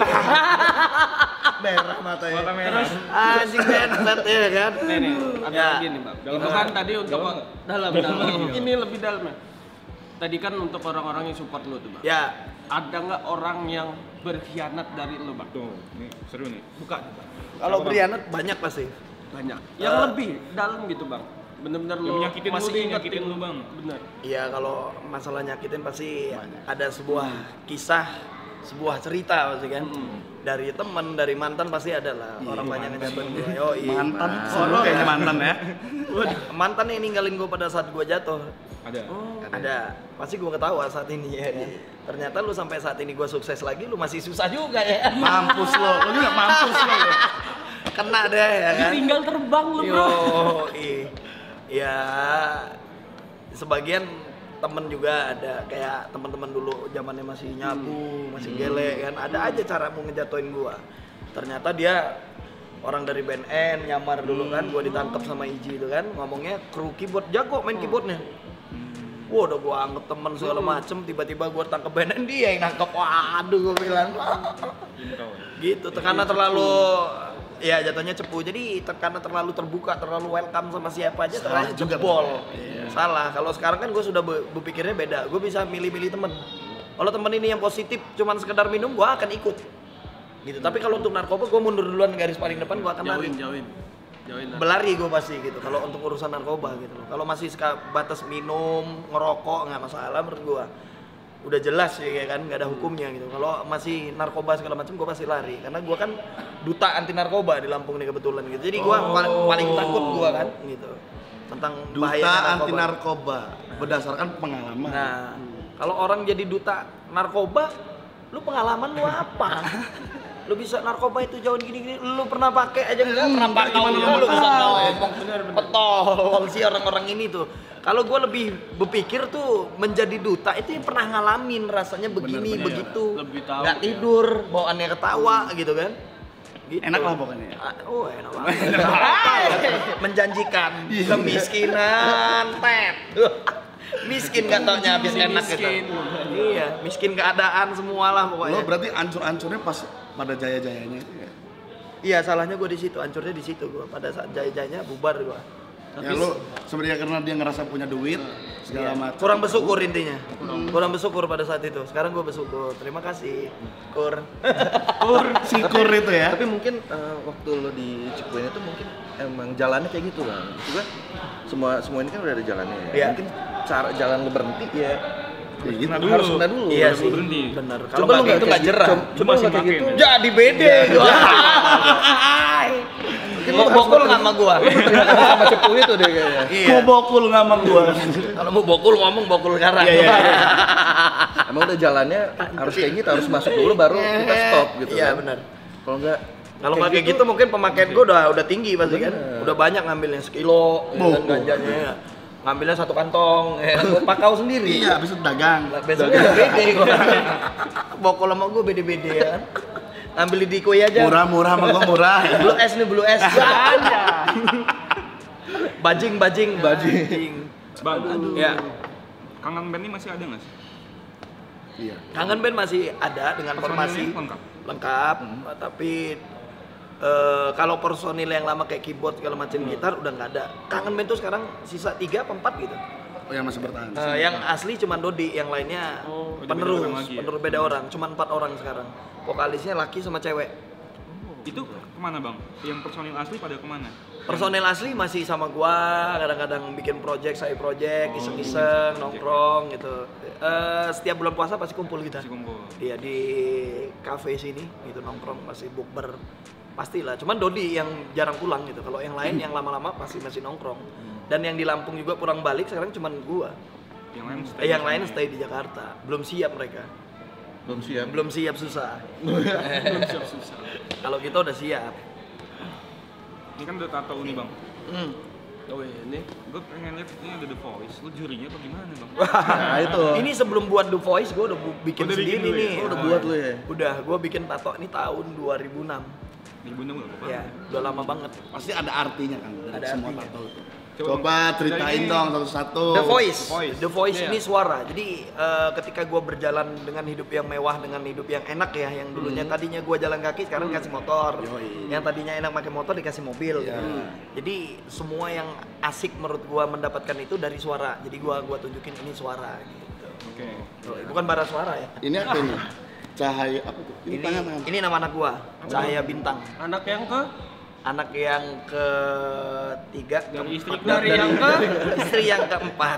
[SPEAKER 5] Merah matanya.
[SPEAKER 6] Mata merah.
[SPEAKER 1] Anjing banget ya kan.
[SPEAKER 4] Nih nih, ada
[SPEAKER 1] Ya.
[SPEAKER 4] lagi nih Bang. Itu kan tadi untuk dalam dalam. Ini lebih dalam ya. Tadi kan untuk orang-orang yang support lu tuh Bang.
[SPEAKER 1] Ya,
[SPEAKER 4] Ada nggak orang yang berkhianat dari lu Bang?
[SPEAKER 6] Tuh, nih seru nih.
[SPEAKER 4] Bukan.
[SPEAKER 1] kalau berkhianat banyak pasti.
[SPEAKER 4] Banyak. Yang
[SPEAKER 1] Eh.
[SPEAKER 4] lebih dalam gitu Bang. Bener-bener
[SPEAKER 6] Yang
[SPEAKER 4] lu
[SPEAKER 6] nyakitin lu
[SPEAKER 4] masih
[SPEAKER 6] deh,
[SPEAKER 4] ingetin
[SPEAKER 6] nyakitin lu, Bang.
[SPEAKER 4] Bener.
[SPEAKER 1] Iya, kalau masalah nyakitin pasti ada sebuah kisah, sebuah cerita pasti kan. Dari teman, dari mantan pasti ada lah. Orang banyak ngejatuhin gue. Yoi.
[SPEAKER 5] Mantan, solo kayaknya mantan ya.
[SPEAKER 1] Mantan yang ninggalin gue pada saat gue jatuh.
[SPEAKER 6] Ada.
[SPEAKER 1] Ada. Pasti gue ketawa saat ini ya kan. Ternyata lu sampai saat ini gue sukses lagi, lu masih susah juga ya.
[SPEAKER 5] Mampus lo, lo juga mampus lo.
[SPEAKER 1] Kena deh ya kan.
[SPEAKER 4] Tinggal terbang lu Bro.
[SPEAKER 1] Yo, ya sebagian temen juga ada kayak teman-teman dulu zamannya masih nyabu, masih gele kan. Ada aja cara mau ngejatoin gua. Ternyata dia orang dari band N nyamar dulu kan, gua ditangkap sama Iji itu kan, ngomongnya kru keyboard jago main keyboardnya. Wah, udah gua anggap temen segala macem, tiba-tiba gua tangkap band N, dia yang nangkep. Waduh, gua bilang. Gitu, karena terlalu ya jatuhnya cepu. Jadi karena terlalu terbuka, terlalu welcome sama siapa aja, terlalu
[SPEAKER 5] juga,
[SPEAKER 1] jebol.
[SPEAKER 5] Iya.
[SPEAKER 1] Salah. Kalau sekarang kan gue sudah be- berpikirnya beda. Gue bisa milih-milih temen. Kalau temen ini yang positif, cuman sekedar minum, gue akan ikut. Gitu. Tapi kalau untuk narkoba, gue mundur duluan garis paling depan, gue akan lari.
[SPEAKER 4] Jauhin, jauhin. Jauhin. lah.
[SPEAKER 1] Berlari gue pasti gitu. Kalau untuk urusan narkoba gitu loh. Kalau masih seka- batas minum, ngerokok nggak masalah menurut gue. Udah jelas ya kan, nggak ada hukumnya gitu. Kalau masih narkoba segala macam, gue pasti lari. Karena gue kan duta anti narkoba di Lampung nih kebetulan gitu. Jadi gue paling, paling takut gue kan gitu tentang bahaya
[SPEAKER 5] Duta anti narkoba berdasarkan pengalaman.
[SPEAKER 1] Nah, kalau orang jadi duta narkoba, lu pengalaman lu apa? Lu bisa narkoba itu jauh gini-gini, lu pernah pakai aja enggak? Pernah pakai mana lu bisa ngomong petol si orang-orang ini tuh. Kalau gue lebih berpikir tuh menjadi duta itu yang pernah ngalamin rasanya begini
[SPEAKER 5] Bener, bener.
[SPEAKER 1] begitu.
[SPEAKER 4] Lebih tahu,
[SPEAKER 1] Nggak
[SPEAKER 4] ya.
[SPEAKER 1] tidur, bawaannya ketawa gitu kan. Gitu.
[SPEAKER 5] Enak lah pokoknya.
[SPEAKER 1] Ah, oh enak banget. Menjanjikan kemiskinan, tet. Miskin gak taunya habis enak gitu.
[SPEAKER 4] Miskin.
[SPEAKER 1] Iya, miskin keadaan semua lah
[SPEAKER 5] Lo
[SPEAKER 1] pokoknya.
[SPEAKER 5] berarti ancur-ancurnya pas pada jaya-jayanya itu ya?
[SPEAKER 1] Iya, salahnya gue di situ, hancurnya di situ gue. Pada saat jaya-jayanya bubar gue.
[SPEAKER 5] Ya lo sebenarnya karena dia ngerasa punya duit segala macam.
[SPEAKER 1] Kurang bersyukur intinya. Kurang bersyukur pada saat itu. Sekarang gue bersyukur. Terima kasih. Kur.
[SPEAKER 5] Kur, sikur itu ya.
[SPEAKER 7] Tapi mungkin eh, waktu lo di Cikuin itu mungkin emang jalannya kayak gitu kan. Juga semua semua ini kan udah ada jalannya ya.
[SPEAKER 1] Iya.
[SPEAKER 7] Mungkin cara jalan lo berhenti ya
[SPEAKER 5] Ya gitu.
[SPEAKER 6] Kena dulu.
[SPEAKER 7] harus kena dulu.
[SPEAKER 1] Iya
[SPEAKER 6] Harus
[SPEAKER 1] sih.
[SPEAKER 6] berhenti.
[SPEAKER 1] Bener. Kalau
[SPEAKER 7] Coba
[SPEAKER 1] nggak
[SPEAKER 7] lo
[SPEAKER 1] kayak gitu nggak jerah.
[SPEAKER 7] Coba, coba lo
[SPEAKER 6] Masih
[SPEAKER 7] nggak kayak
[SPEAKER 6] makin.
[SPEAKER 7] gitu.
[SPEAKER 1] Jadi bede gue. Mau bokul nggak sama gua?
[SPEAKER 7] Sama cepu itu deh kayaknya.
[SPEAKER 1] Iya.
[SPEAKER 5] Mau bokul nggak sama gua.
[SPEAKER 1] Kalau mau bokul ngomong bokul sekarang.
[SPEAKER 5] Iya, iya, iya.
[SPEAKER 7] Emang udah jalannya harus kayak gitu, harus masuk dulu baru kita stop gitu.
[SPEAKER 1] Iya
[SPEAKER 7] kan.
[SPEAKER 1] benar.
[SPEAKER 7] Kalau enggak
[SPEAKER 1] Kalau nggak kayak gitu mungkin pemakaian gua udah udah tinggi pasti kan.
[SPEAKER 7] Bener.
[SPEAKER 1] Udah banyak ngambilnya sekilo, ya kan, ganjanya. Ngambilnya satu kantong, ya kan, gua pakau sendiri.
[SPEAKER 5] Iya, habis itu dagang.
[SPEAKER 1] Lah, besoknya bede gua. Bokol sama gua bede-bede ya kan. Ambil di kue aja.
[SPEAKER 5] Murah-murah sama gua murah.
[SPEAKER 1] Blue S nih, blue S. Bajing, bajing, bajing.
[SPEAKER 6] Bang,
[SPEAKER 1] Ya,
[SPEAKER 6] kangen band ini masih ada nggak sih?
[SPEAKER 5] Iya.
[SPEAKER 1] kangen band masih ada dengan formasi
[SPEAKER 6] Personilnya lengkap?
[SPEAKER 1] lengkap, tapi eh, kalau personil yang lama kayak keyboard segala macam gitar udah nggak ada. Kangen band tuh sekarang sisa tiga apa empat gitu.
[SPEAKER 5] Oh, yang masih bertahan.
[SPEAKER 1] Eh, yang asli cuman Dodi, yang lainnya
[SPEAKER 6] Oh, beda
[SPEAKER 1] penerus,
[SPEAKER 6] orang lagi ya?
[SPEAKER 1] penerus beda orang. Cuman empat orang sekarang. Vokalisnya laki sama cewek.
[SPEAKER 6] Itu kemana bang? Yang personil asli pada kemana?
[SPEAKER 1] Personel asli masih sama gua, kadang-kadang bikin project, saya project,
[SPEAKER 6] Oh,
[SPEAKER 1] iseng-iseng,
[SPEAKER 6] bikin
[SPEAKER 1] nongkrong gitu. Eh, setiap bulan puasa pasti kumpul kita.
[SPEAKER 6] Masih kumpul.
[SPEAKER 1] Iya di cafe sini gitu nongkrong, masih bukber. Pastilah, cuman Dodi yang jarang pulang gitu. Kalau yang lain yang lama-lama pasti masih nongkrong. Dan yang di Lampung juga pulang balik sekarang cuman gua.
[SPEAKER 6] Yang lain stay
[SPEAKER 1] Eh, yang
[SPEAKER 6] di
[SPEAKER 1] lain
[SPEAKER 6] sana
[SPEAKER 1] stay di Jakarta. Belum siap mereka.
[SPEAKER 7] belum siap.
[SPEAKER 1] Belum siap susah.
[SPEAKER 4] Belum siap susah.
[SPEAKER 1] Kalau kita udah siap.
[SPEAKER 6] ya? Ini kan udah tato nih bang.
[SPEAKER 1] Hmm.
[SPEAKER 4] Oh iya, ini
[SPEAKER 6] Gue pengen lihat ini ada The Voice, lu jurinya apa gimana bang?
[SPEAKER 7] Nah itu.
[SPEAKER 1] Ini sebelum buat The Voice gue udah bu- bikin
[SPEAKER 6] Udah bikin
[SPEAKER 1] sendiri
[SPEAKER 6] dulu ya?
[SPEAKER 1] nih.
[SPEAKER 7] Oh, udah buat lu ya?
[SPEAKER 1] Udah, gue bikin tato ini tahun dua ribu enam.
[SPEAKER 6] dua ribu enam berapa?
[SPEAKER 1] Ya, udah lama banget.
[SPEAKER 5] Pasti ada artinya kan dari
[SPEAKER 1] Ada
[SPEAKER 5] semua
[SPEAKER 1] artinya.
[SPEAKER 5] tato itu.
[SPEAKER 6] Coba,
[SPEAKER 5] Coba ceritain
[SPEAKER 6] dari-
[SPEAKER 5] dong satu-satu.
[SPEAKER 1] The Voice,
[SPEAKER 6] The Voice.
[SPEAKER 1] The Voice
[SPEAKER 4] Iya.
[SPEAKER 1] ini suara. Jadi eh, ketika gue berjalan dengan hidup yang mewah, dengan hidup yang enak ya, yang dulunya tadinya gue jalan kaki, sekarang dikasih motor.
[SPEAKER 5] Yoi.
[SPEAKER 1] Yang tadinya enak pakai motor dikasih mobil.
[SPEAKER 5] Iya.
[SPEAKER 1] Gitu. Jadi semua yang asik menurut gue mendapatkan itu dari suara. Jadi gue gua tunjukin ini suara. Gitu.
[SPEAKER 6] Oke.
[SPEAKER 1] Tuh, bukan bara suara ya.
[SPEAKER 5] Ini apa ini? Cahaya apa tuh? Ini,
[SPEAKER 1] Ini
[SPEAKER 5] tangan tangan.
[SPEAKER 1] ini nama anak gua, Cahaya Bintang.
[SPEAKER 4] anak yang ke
[SPEAKER 1] Anak yang ketiga,
[SPEAKER 6] Dari istri
[SPEAKER 1] keempat.
[SPEAKER 4] dari yang ke
[SPEAKER 1] istri yang keempat.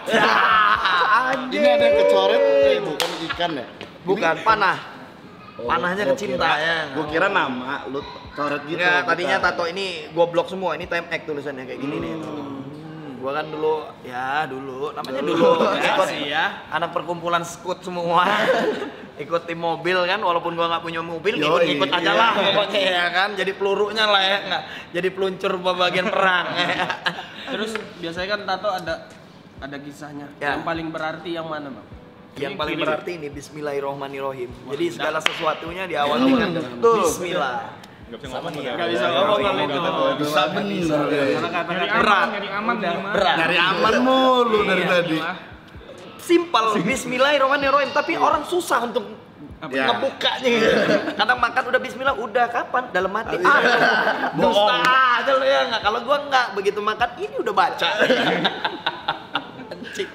[SPEAKER 5] Ini ada yang kecoret, eh bukan ikan ya?
[SPEAKER 1] Bukan panah.
[SPEAKER 5] Oh,
[SPEAKER 1] Panahnya
[SPEAKER 5] gua
[SPEAKER 1] kecinta
[SPEAKER 5] kira-
[SPEAKER 1] ya.
[SPEAKER 5] Gua kira nama lu coret gitu.
[SPEAKER 1] Enggak, tadinya
[SPEAKER 5] bukan.
[SPEAKER 1] tato ini gua blok semua. Ini time X tulisannya kayak gini nih. Gua kan dulu, ya dulu, namanya dulu, ikut
[SPEAKER 4] ya.
[SPEAKER 1] anak perkumpulan skut semua. Ikut tim mobil kan, walaupun gua nggak punya mobil,
[SPEAKER 5] Yoi,
[SPEAKER 1] ikut-ikut aja
[SPEAKER 5] iya.
[SPEAKER 1] lah pokoknya ya kan. Jadi pelurunya lah ya, nggak jadi peluncur bagian perang.
[SPEAKER 4] Terus biasanya kan tato ada ada kisahnya.
[SPEAKER 1] Ya.
[SPEAKER 4] Yang paling berarti yang mana, Bang?
[SPEAKER 1] Yang
[SPEAKER 6] Ini
[SPEAKER 1] paling
[SPEAKER 6] kiri.
[SPEAKER 1] berarti ini Bismillahirrohmanirrohim. Jadi segala sesuatunya diawali dengan Bismillah.
[SPEAKER 6] Gak bisa ngomong ya?
[SPEAKER 4] Nggak bisa ngomong kalau itu.
[SPEAKER 5] Bisa bener deh.
[SPEAKER 4] Karena kata-kata
[SPEAKER 6] Nyari
[SPEAKER 1] Berat.
[SPEAKER 6] aman, nyari aman
[SPEAKER 4] Udah.
[SPEAKER 6] gimana?
[SPEAKER 1] Berat.
[SPEAKER 5] Nyari aman mulu dari
[SPEAKER 1] Iya.
[SPEAKER 5] tadi.
[SPEAKER 1] Simpel, Bismillahirrohmanirrohim. Tapi orang susah untuk
[SPEAKER 5] Ya.
[SPEAKER 1] ngebukanya gitu. Kadang makan udah Bismillah, udah kapan? Dalam hati. Ah, dusta aja lo ya nggak. Kalau gua nggak begitu makan, ini udah baca. Anjing.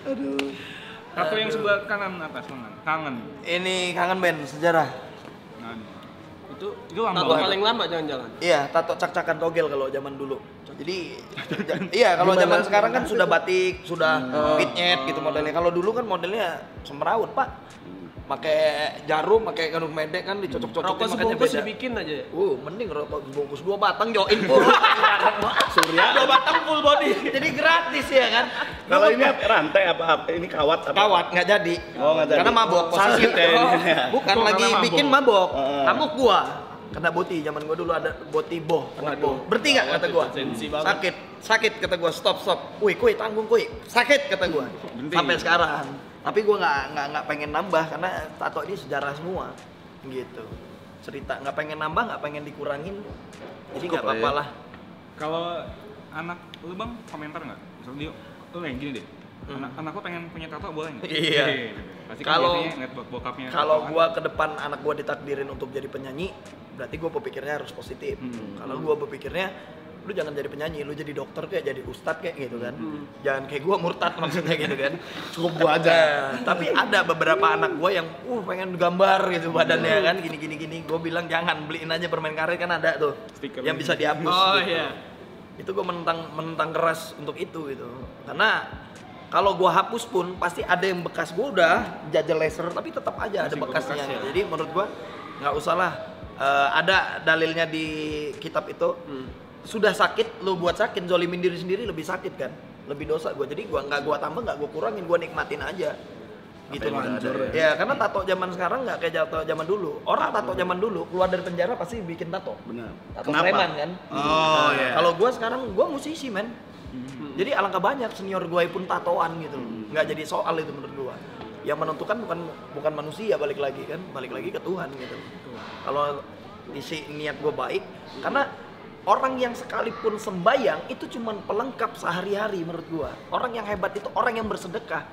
[SPEAKER 6] Tato yang sebelah kanan atas lengan, kangen.
[SPEAKER 1] Ini kangen band sejarah.
[SPEAKER 6] Nah,
[SPEAKER 4] itu
[SPEAKER 6] itu lama
[SPEAKER 4] tato
[SPEAKER 6] banget.
[SPEAKER 4] paling lama jangan-jangan.
[SPEAKER 1] Iya, tato cak-cakan togel kalau zaman dulu. Jadi iya, kalau zaman sekarang kan sudah batik, sudah pitnyet gitu modelnya. Kalau dulu kan modelnya semeraut, Pak. Pakai jarum, pakai kandung medek kan dicocok-cocokin
[SPEAKER 4] Rokok
[SPEAKER 1] makanya
[SPEAKER 4] sebungkus
[SPEAKER 1] beda.
[SPEAKER 4] dibikin aja ya.
[SPEAKER 1] Uh, mending rokok bungkus dua batang join full.
[SPEAKER 5] Surya.
[SPEAKER 1] Dua batang full body. Jadi gratis ya kan.
[SPEAKER 5] Kalau ini apa? Rantai apa, apa? Ini kawat apa?
[SPEAKER 1] Kawat nggak jadi.
[SPEAKER 5] Oh, nggak jadi.
[SPEAKER 1] Karena mabok.
[SPEAKER 5] Sakit ya ini.
[SPEAKER 1] Bukan
[SPEAKER 6] Oh,
[SPEAKER 1] lagi
[SPEAKER 6] karena mabok.
[SPEAKER 1] bikin mabok.
[SPEAKER 5] Heeh.
[SPEAKER 1] Mabok gua. Kena boti, zaman gua dulu ada boti boh, kena boh. Berhenti nggak kata gua?
[SPEAKER 4] Sensi banget.
[SPEAKER 1] Sakit, sakit kata gua. Stop, stop. Wih, kuy tanggung kuy. Sakit kata gua.
[SPEAKER 6] Berhenti.
[SPEAKER 1] Sampai sekarang. Tapi gua nggak nggak nggak pengen nambah karena tato ini sejarah semua. Gitu. Cerita nggak pengen nambah, nggak pengen dikurangin. Jadi nggak
[SPEAKER 7] Cukup lah
[SPEAKER 1] apa-apa
[SPEAKER 7] ya.
[SPEAKER 1] lah.
[SPEAKER 6] Kalau anak lu bang komentar nggak? Misalnya dia, lu nih gini deh.
[SPEAKER 1] Hmm.
[SPEAKER 6] Anak, anak lu pengen punya tato boleh nggak?
[SPEAKER 1] Iya.
[SPEAKER 6] Pasti kan
[SPEAKER 1] Kalau-
[SPEAKER 6] biasanya ngeliat bok- bokapnya.
[SPEAKER 1] Kalau
[SPEAKER 6] tatoan.
[SPEAKER 1] gua ke depan anak gua ditakdirin untuk jadi penyanyi, berarti gua berpikirnya harus positif.
[SPEAKER 6] Hmm.
[SPEAKER 1] Kalau gua berpikirnya lu jangan jadi penyanyi, lu jadi dokter kayak jadi ustadz kayak gitu kan. Jangan kayak gua murtad maksudnya gitu kan.
[SPEAKER 5] Cukup gua aja.
[SPEAKER 1] Nah, tapi ada beberapa anak gua yang uh pengen gambar gitu badannya kan gini gini gini. Gua bilang jangan, beliin aja permen karet kan ada tuh.
[SPEAKER 6] Stiker.
[SPEAKER 1] Yang bisa dihapus.
[SPEAKER 4] Oh
[SPEAKER 1] gitu.
[SPEAKER 4] iya.
[SPEAKER 1] Itu gua menentang menentang keras untuk itu gitu. Karena kalau gua hapus pun pasti ada yang bekas. Gua udah jajal laser tapi tetap aja ada
[SPEAKER 6] Masih
[SPEAKER 1] bekasnya.
[SPEAKER 6] bekas ya.
[SPEAKER 1] Jadi menurut gua nggak usah lah. Eh, ada dalilnya di kitab itu. Sudah sakit, lu buat sakit, zolimin diri sendiri lebih sakit kan, lebih dosa gua. Jadi gua nggak gua tambah, nggak gua kurangin, gua nikmatin aja. Gitu.
[SPEAKER 5] yang udah ada
[SPEAKER 1] Ya, karena tato zaman sekarang nggak kayak tato zaman dulu. Orang tato zaman dulu keluar dari penjara pasti bikin tato.
[SPEAKER 5] Benar.
[SPEAKER 1] Tato
[SPEAKER 5] Kenapa?
[SPEAKER 1] preman kan.
[SPEAKER 5] Oh,
[SPEAKER 1] Nah,
[SPEAKER 5] iya.
[SPEAKER 1] Kalau gua sekarang gua musisi men. Jadi alangkah banyak senior gua pun tatoan gitu. Nggak jadi soal itu menurut gua. Yang menentukan bukan bukan manusia, balik lagi kan, balik lagi ke Tuhan gitu. Kalau isi niat gua baik, karena orang yang sekalipun sembayang itu cuman pelengkap sehari-hari menurut gua. Orang yang hebat itu orang yang bersedekah.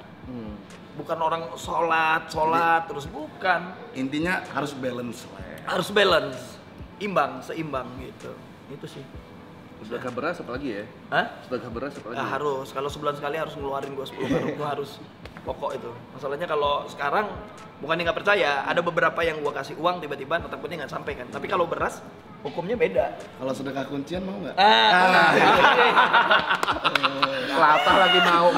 [SPEAKER 1] Bukan orang sholat, sholat terus bukan.
[SPEAKER 5] Intinya harus balance lah ya.
[SPEAKER 1] Harus balance, imbang, seimbang gitu. Itu sih.
[SPEAKER 7] Sedekah beras apalagi ya?
[SPEAKER 1] Hah?
[SPEAKER 7] Sedekah beras apalagi?
[SPEAKER 1] Nah, harus. Kalau sebulan sekali harus ngeluarin gua sepuluh karung. Gua harus pokok itu. Masalahnya kalau sekarang bukannya nggak percaya, ada beberapa yang gua kasih uang tiba-tiba takutnya nggak sampai kan. Tapi kalau beras hukumnya beda.
[SPEAKER 5] Kalau sedekah kuncian mau nggak?
[SPEAKER 1] Ah,
[SPEAKER 7] Latah lagi mau.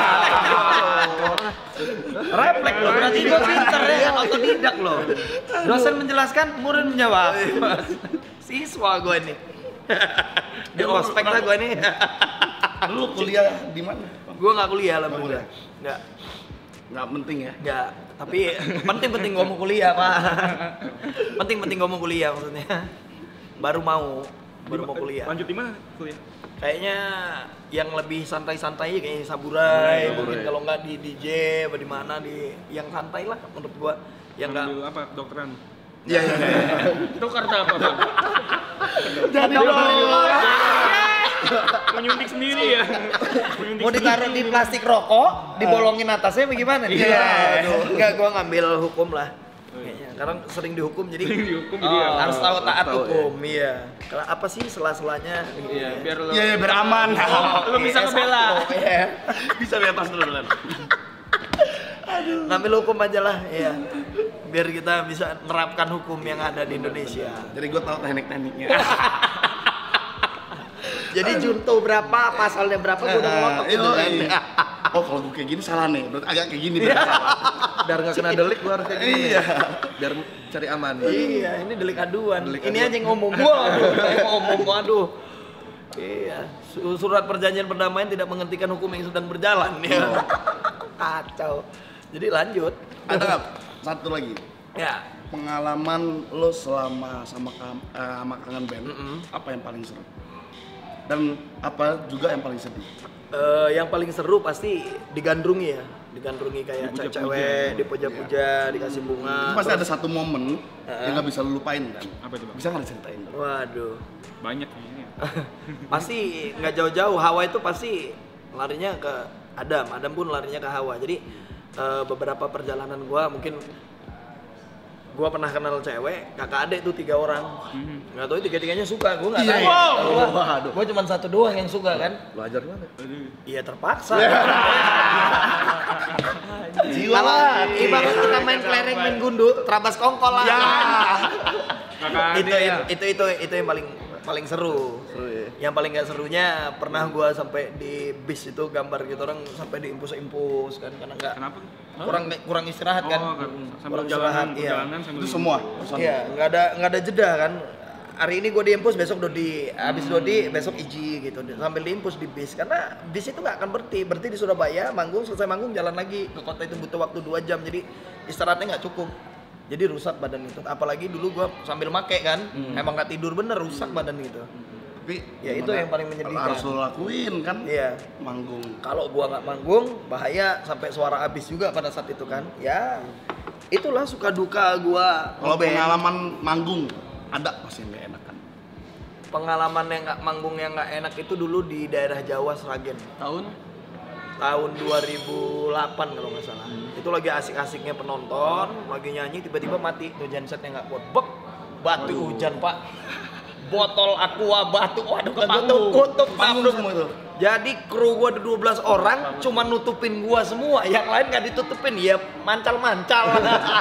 [SPEAKER 1] refleks loh, berarti gua pinter ya, otodidak loh. Dosen menjelaskan, murid menjawab. Siswa gua ini. Di ospek lah gua ini.
[SPEAKER 5] Lu kuliah di mana?
[SPEAKER 1] Gua nggak kuliah alhamdulillah. Nggak.
[SPEAKER 5] Nggak penting ya.
[SPEAKER 1] Nggak. Tapi penting-penting gua mau kuliah, Pak. Penting-penting gua mau kuliah maksudnya. Baru mau. baru mau kuliah.
[SPEAKER 6] Lanjut di mana kuliah?
[SPEAKER 1] Kayaknya yang lebih santai-santai kayaknya saburai, mungkin kalau nggak di D J apa di mana di yang santai lah menurut gua. Yang nggak
[SPEAKER 6] Ambil apa? Dokteran.
[SPEAKER 5] Iya iya.
[SPEAKER 4] Itu karena apa bang?
[SPEAKER 5] Jadi dong.
[SPEAKER 6] Menyuntik sendiri ya. Menyuntik
[SPEAKER 1] mau ditaruh di plastik rokok, dibolongin atasnya bagaimana? Iya. Enggak, gua ngambil hukum lah. Kayaknya karena sering dihukum jadi
[SPEAKER 6] dihukum jadi ya.
[SPEAKER 1] harus tahu taat
[SPEAKER 7] tahu,
[SPEAKER 1] hukum, iya. Kalau apa sih sela-selanya?
[SPEAKER 4] Iya, biar lo
[SPEAKER 5] Iya iya biar aman.
[SPEAKER 4] lo bisa ngebela.
[SPEAKER 1] Iya.
[SPEAKER 5] Bisa lihat tas dulu kan.
[SPEAKER 1] Ngambil hukum aja lah, iya. Biar kita bisa menerapkan hukum yang ada di Indonesia.
[SPEAKER 5] Jadi gue tahu teknik-tekniknya.
[SPEAKER 1] Jadi junto berapa, pasalnya berapa, gue udah ngelotok gitu kan.
[SPEAKER 5] Oh kalau gue kayak gini salah nih, berarti agak kayak gini biar salah.
[SPEAKER 7] Biar nggak kena delik gua harus kayak gini.
[SPEAKER 5] Iya.
[SPEAKER 7] Biar cari aman.
[SPEAKER 1] Iya, ini delik aduan.
[SPEAKER 7] Delik
[SPEAKER 1] Ini
[SPEAKER 7] aduan.
[SPEAKER 1] aja yang ngomong gua, yang ngomong waduh. Iya, Su- surat perjanjian perdamaian tidak menghentikan hukum yang sedang berjalan ya. Kacau. Jadi lanjut.
[SPEAKER 5] Ada nggak? Satu lagi.
[SPEAKER 1] Ya,
[SPEAKER 5] Pengalaman lo selama sama kam- eh, sama kangen band, apa yang paling seru? Dan apa juga yang paling sedih?
[SPEAKER 1] eh, yang paling seru pasti digandrungi ya, digandrungi kayak
[SPEAKER 6] Dipuja-puja.
[SPEAKER 1] cewek, dipuja-puja, dikasih bunga.
[SPEAKER 5] Itu pasti ada
[SPEAKER 1] terus-
[SPEAKER 5] satu momen yang nggak bisa lo lupain kan?
[SPEAKER 6] Apa itu bang?
[SPEAKER 5] Bisa nggak diceritain?
[SPEAKER 1] Waduh.
[SPEAKER 6] Banyak ini.
[SPEAKER 1] Pasti nggak jauh-jauh, Hawa itu pasti larinya ke Adam, Adam pun larinya ke Hawa. Jadi eh, beberapa perjalanan gua mungkin gua pernah kenal cewek, kakak adik tuh tiga orang. Nggak tahu tiga-tiganya suka, gua nggak
[SPEAKER 5] Iya,
[SPEAKER 1] tahu.
[SPEAKER 5] iya.
[SPEAKER 1] Gua,
[SPEAKER 7] Waduh.
[SPEAKER 1] gua cuma satu doang yang suka kan.
[SPEAKER 7] Belajar mana?
[SPEAKER 1] Iya terpaksa.
[SPEAKER 5] Jiwa.
[SPEAKER 1] Kalau ibarat kita main kelereng, main gundu, terabas kongkol lah.
[SPEAKER 6] Kakak
[SPEAKER 1] itu,
[SPEAKER 6] adik ya.
[SPEAKER 1] itu itu itu yang paling paling seru.
[SPEAKER 7] Seru ya.
[SPEAKER 1] Yang paling gak serunya pernah gua sampai di bis itu gambar gitu orang sampai diimpus-impus kan karena nggak
[SPEAKER 6] Kenapa?
[SPEAKER 1] kurang kurang istirahat kan.
[SPEAKER 6] Oh, kan. Sambil
[SPEAKER 1] Kurang
[SPEAKER 6] jalanan,
[SPEAKER 1] istirahat, iya.
[SPEAKER 6] perjalanan sambil
[SPEAKER 5] Itu semua.
[SPEAKER 1] Iya, nggak ada nggak ada jeda kan. Hari ini gue diimpus, besok Dodi, habis Dodi, besok Iji gitu. Sambil diimpus di bis karena bis itu nggak akan berhenti, berhenti di Surabaya, manggung, selesai manggung jalan lagi ke kota itu butuh waktu dua jam, jadi istirahatnya nggak cukup. Jadi rusak badan itu. Apalagi dulu gue sambil make kan, emang nggak tidur bener, rusak badan gitu.
[SPEAKER 5] Tapi
[SPEAKER 1] Ya, itu yang paling menyedihkan.
[SPEAKER 5] Harus lo lakuin kan?
[SPEAKER 1] Iya.
[SPEAKER 5] Manggung.
[SPEAKER 1] Kalau gua nggak manggung bahaya sampai suara habis juga pada saat itu kan. Ya itulah suka duka gua.
[SPEAKER 5] Kalau
[SPEAKER 1] ngeband.
[SPEAKER 5] pengalaman manggung ada pasti yang nggak enak kan?
[SPEAKER 1] Pengalaman yang nggak manggung yang nggak enak itu dulu di daerah Jawa Sragen
[SPEAKER 4] Tahun?
[SPEAKER 1] tahun dua ribu delapan kalau nggak salah. Itu lagi asik-asiknya penonton, lagi nyanyi tiba-tiba mati tuh gensetnya nggak kuat. Bek, batu hujan pak. Botol aqua batu, waduh ketutup, kutup
[SPEAKER 5] Panggung semua itu.
[SPEAKER 1] Jadi kru gua ada dua belas orang, cuma nutupin gua semua, yang lain nggak ditutupin, ya mancal-mancal.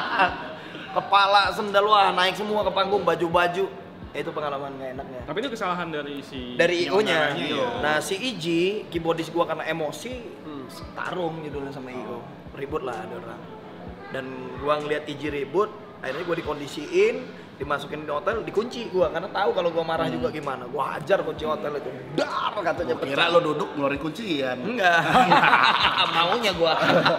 [SPEAKER 1] Kepala sendal wah naik semua ke panggung, baju-baju. Itu pengalaman nggak enaknya.
[SPEAKER 6] Tapi itu kesalahan dari si
[SPEAKER 1] Dari I O-nya.
[SPEAKER 6] penyelenggaranya, ya.
[SPEAKER 1] Nah si Iji, keyboardis gua karena emosi, tarung judulnya sama I O. Ribut lah ada orang. Dan gua ngeliat Iji ribut, akhirnya gua dikondisiin, dimasukin di hotel, dikunci gua karena tahu kalau gua marah juga gimana. Gua hajar kunci hotel itu. Dar katanya
[SPEAKER 5] Kira
[SPEAKER 1] pecah.
[SPEAKER 5] lo duduk ngeluarin kuncian.
[SPEAKER 1] Enggak. Maunya gua.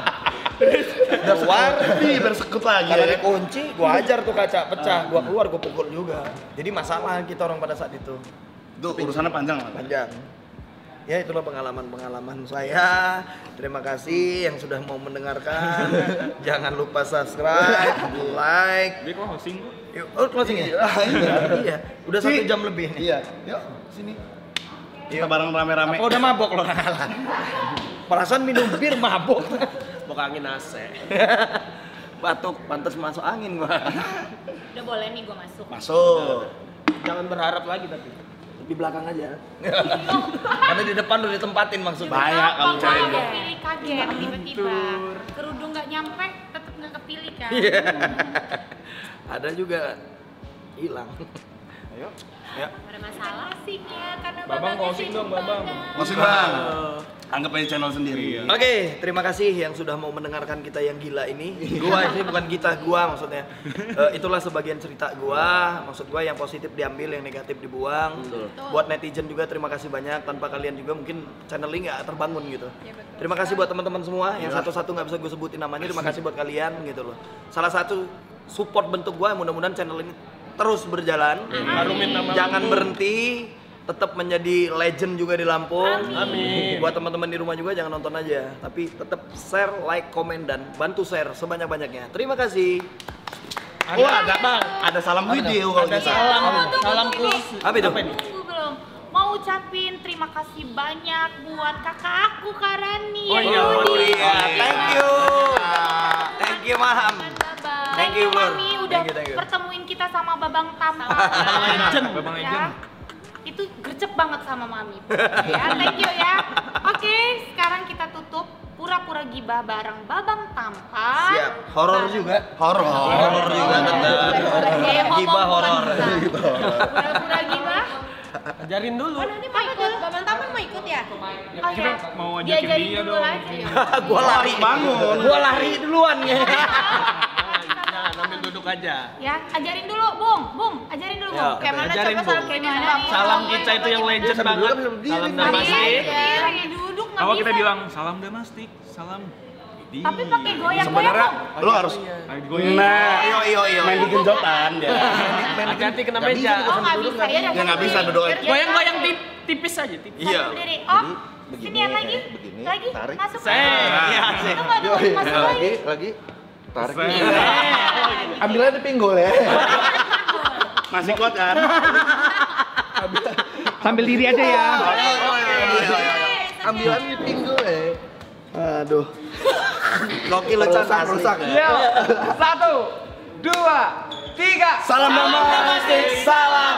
[SPEAKER 1] Keluar,
[SPEAKER 5] Ih, bersekut lagi
[SPEAKER 1] karena
[SPEAKER 5] ya.
[SPEAKER 1] dikunci, gua hajar tuh kaca pecah, gua keluar gua pukul juga. Jadi masalah kita orang pada saat itu.
[SPEAKER 5] Itu urusannya panjang lah.
[SPEAKER 1] Panjang. Ya itulah pengalaman-pengalaman saya. Terima kasih yang sudah mau mendengarkan. Jangan lupa subscribe, like.
[SPEAKER 6] Dia kok hosting kok?
[SPEAKER 1] Yuk, oh closing ya? Iya, udah satu
[SPEAKER 5] Si.
[SPEAKER 1] jam lebih nih.
[SPEAKER 5] Iya. Yuk, sini. Kita bareng rame-rame.
[SPEAKER 1] Apa udah mabok lo? Perasaan minum bir mabok.
[SPEAKER 4] Bok angin A C.
[SPEAKER 1] Batuk, pantas masuk angin gua.
[SPEAKER 2] Udah boleh nih gue masuk.
[SPEAKER 5] Masuk.
[SPEAKER 4] Jangan berharap lagi tapi.
[SPEAKER 1] Di belakang aja. Karena di depan udah ditempatin maksudnya.
[SPEAKER 5] Bahaya kalau cari
[SPEAKER 2] Bang,
[SPEAKER 5] dia.
[SPEAKER 2] kepilih kaget tiba-tiba. Kerudung nggak nyampe, tetap nggak kepilih kan.
[SPEAKER 1] Iya. Ada juga hilang.
[SPEAKER 6] Ayo.
[SPEAKER 1] Ya.
[SPEAKER 2] Ada masalah sih ya karena
[SPEAKER 6] Babang
[SPEAKER 2] Babangnya
[SPEAKER 6] closing
[SPEAKER 2] sibuk
[SPEAKER 6] dong, Babang.
[SPEAKER 2] banget.
[SPEAKER 5] Masuk bang. Anggap aja channel sendiri.
[SPEAKER 1] Oke, terima kasih yang sudah mau mendengarkan kita yang gila ini. Gua ini bukan kita, gua maksudnya. Eh, itulah sebagian cerita gua. Maksud gua yang positif diambil, yang negatif dibuang. Buat netizen juga terima kasih banyak. Tanpa kalian juga mungkin channel ini nggak terbangun gitu.
[SPEAKER 2] Ya, betul.
[SPEAKER 1] Terima kasih buat teman-teman semua yang satu-satu nggak bisa gue sebutin namanya. Terima kasih buat kalian gitu loh. Salah satu support bentuk gua mudah-mudahan channel ini terus berjalan.
[SPEAKER 4] Harumin nama
[SPEAKER 1] Jangan
[SPEAKER 4] lu.
[SPEAKER 1] berhenti, tetap menjadi legend juga di Lampung.
[SPEAKER 4] Amin.
[SPEAKER 1] Buat teman-teman di rumah juga jangan nonton aja, tapi tetap share, like, komen dan bantu share sebanyak-banyaknya. Terima kasih.
[SPEAKER 5] Oh ada bang, ada salam video kalau
[SPEAKER 4] Ada
[SPEAKER 5] gitu.
[SPEAKER 4] salam,
[SPEAKER 2] Tunggu,
[SPEAKER 4] salam
[SPEAKER 2] tunggu,
[SPEAKER 4] khusus.
[SPEAKER 1] Apa itu?
[SPEAKER 2] Tunggu belum. Mau ucapin terima kasih banyak buat kakak aku Kak Rani.
[SPEAKER 4] Oh iya,
[SPEAKER 2] Yudi.
[SPEAKER 1] Oh iya, thank you. Thank you, Maham.
[SPEAKER 2] Thank
[SPEAKER 1] Thank
[SPEAKER 2] you
[SPEAKER 1] you, Bro.
[SPEAKER 2] Mami udah
[SPEAKER 1] Thank you, thank you.
[SPEAKER 2] pertemuin kita sama Babang Tampan.
[SPEAKER 6] Legend, Babang
[SPEAKER 2] Ya.
[SPEAKER 6] Legend.
[SPEAKER 2] Itu gercep banget sama Mami. Ya, thank you ya. Oke, sekarang kita tutup pura-pura gibah bareng Babang Tampan.
[SPEAKER 1] Siap. Horor juga.
[SPEAKER 5] Horor.
[SPEAKER 1] Horor juga tetap.
[SPEAKER 2] Eh, ngomong
[SPEAKER 1] Gibah
[SPEAKER 2] bukan
[SPEAKER 1] horor.
[SPEAKER 2] kita. Pura-pura gibah.
[SPEAKER 4] Ajarin dulu.
[SPEAKER 3] Nanti mau ikut, Babang Tampan mau ikut ya?
[SPEAKER 2] Oh
[SPEAKER 6] Kita
[SPEAKER 2] ya,
[SPEAKER 6] mau ajakin
[SPEAKER 2] diajarin
[SPEAKER 6] dia
[SPEAKER 2] dulu
[SPEAKER 6] dong.
[SPEAKER 2] aja ya.
[SPEAKER 1] Gua lari.
[SPEAKER 5] Bangun.
[SPEAKER 1] Gua lari duluan ya.
[SPEAKER 4] Jangan ambil duduk aja.
[SPEAKER 2] Ya, ajarin dulu, Bung. Bung, ajarin dulu, Bung.
[SPEAKER 1] Ya,
[SPEAKER 2] Kayak mana
[SPEAKER 4] ajarin,
[SPEAKER 2] coba
[SPEAKER 4] Bung.
[SPEAKER 2] salam kayak mana nih?
[SPEAKER 4] Salam kita itu yang legend banget. Salam Damastik.
[SPEAKER 2] Iya, lagi duduk nggak
[SPEAKER 6] Awal
[SPEAKER 2] bisa.
[SPEAKER 6] kita bilang salam Damastik, salam. Idi.
[SPEAKER 2] Tapi pakai goyang-goyang,
[SPEAKER 5] Sebenarnya
[SPEAKER 2] Bung.
[SPEAKER 5] lo harus
[SPEAKER 6] Lagi goyang.
[SPEAKER 5] nah,
[SPEAKER 1] Iyo iyo iyo.
[SPEAKER 5] main di genjotan ya.
[SPEAKER 4] Hati-hati kena meja.
[SPEAKER 2] Oh, nggak bisa ya?
[SPEAKER 5] Ya nggak bisa duduk aja.
[SPEAKER 4] Goyang-goyang tip- tipis aja, tipis.
[SPEAKER 1] Iya.
[SPEAKER 2] Berdiri. Oh,
[SPEAKER 7] begini,
[SPEAKER 2] sinian lagi.
[SPEAKER 7] begini,
[SPEAKER 2] Lagi,
[SPEAKER 7] tarik.
[SPEAKER 2] masuk.
[SPEAKER 4] Set.
[SPEAKER 1] Iya, sih.
[SPEAKER 2] Tunggu, tunggu, masuk lagi.
[SPEAKER 7] lagi, lagi. Tarik.
[SPEAKER 6] Set.
[SPEAKER 7] Ambilnya di pinggul ya.
[SPEAKER 5] Masih kuat kan?
[SPEAKER 8] Sambil diri aja ya.
[SPEAKER 7] Ambilnya di pinggul ya.
[SPEAKER 5] Aduh.
[SPEAKER 1] Gokil lo Chan,
[SPEAKER 7] Rusak,
[SPEAKER 1] asli.
[SPEAKER 7] rusak ya.
[SPEAKER 8] Yuk, satu, dua, tiga.
[SPEAKER 5] Salam Damastik, salam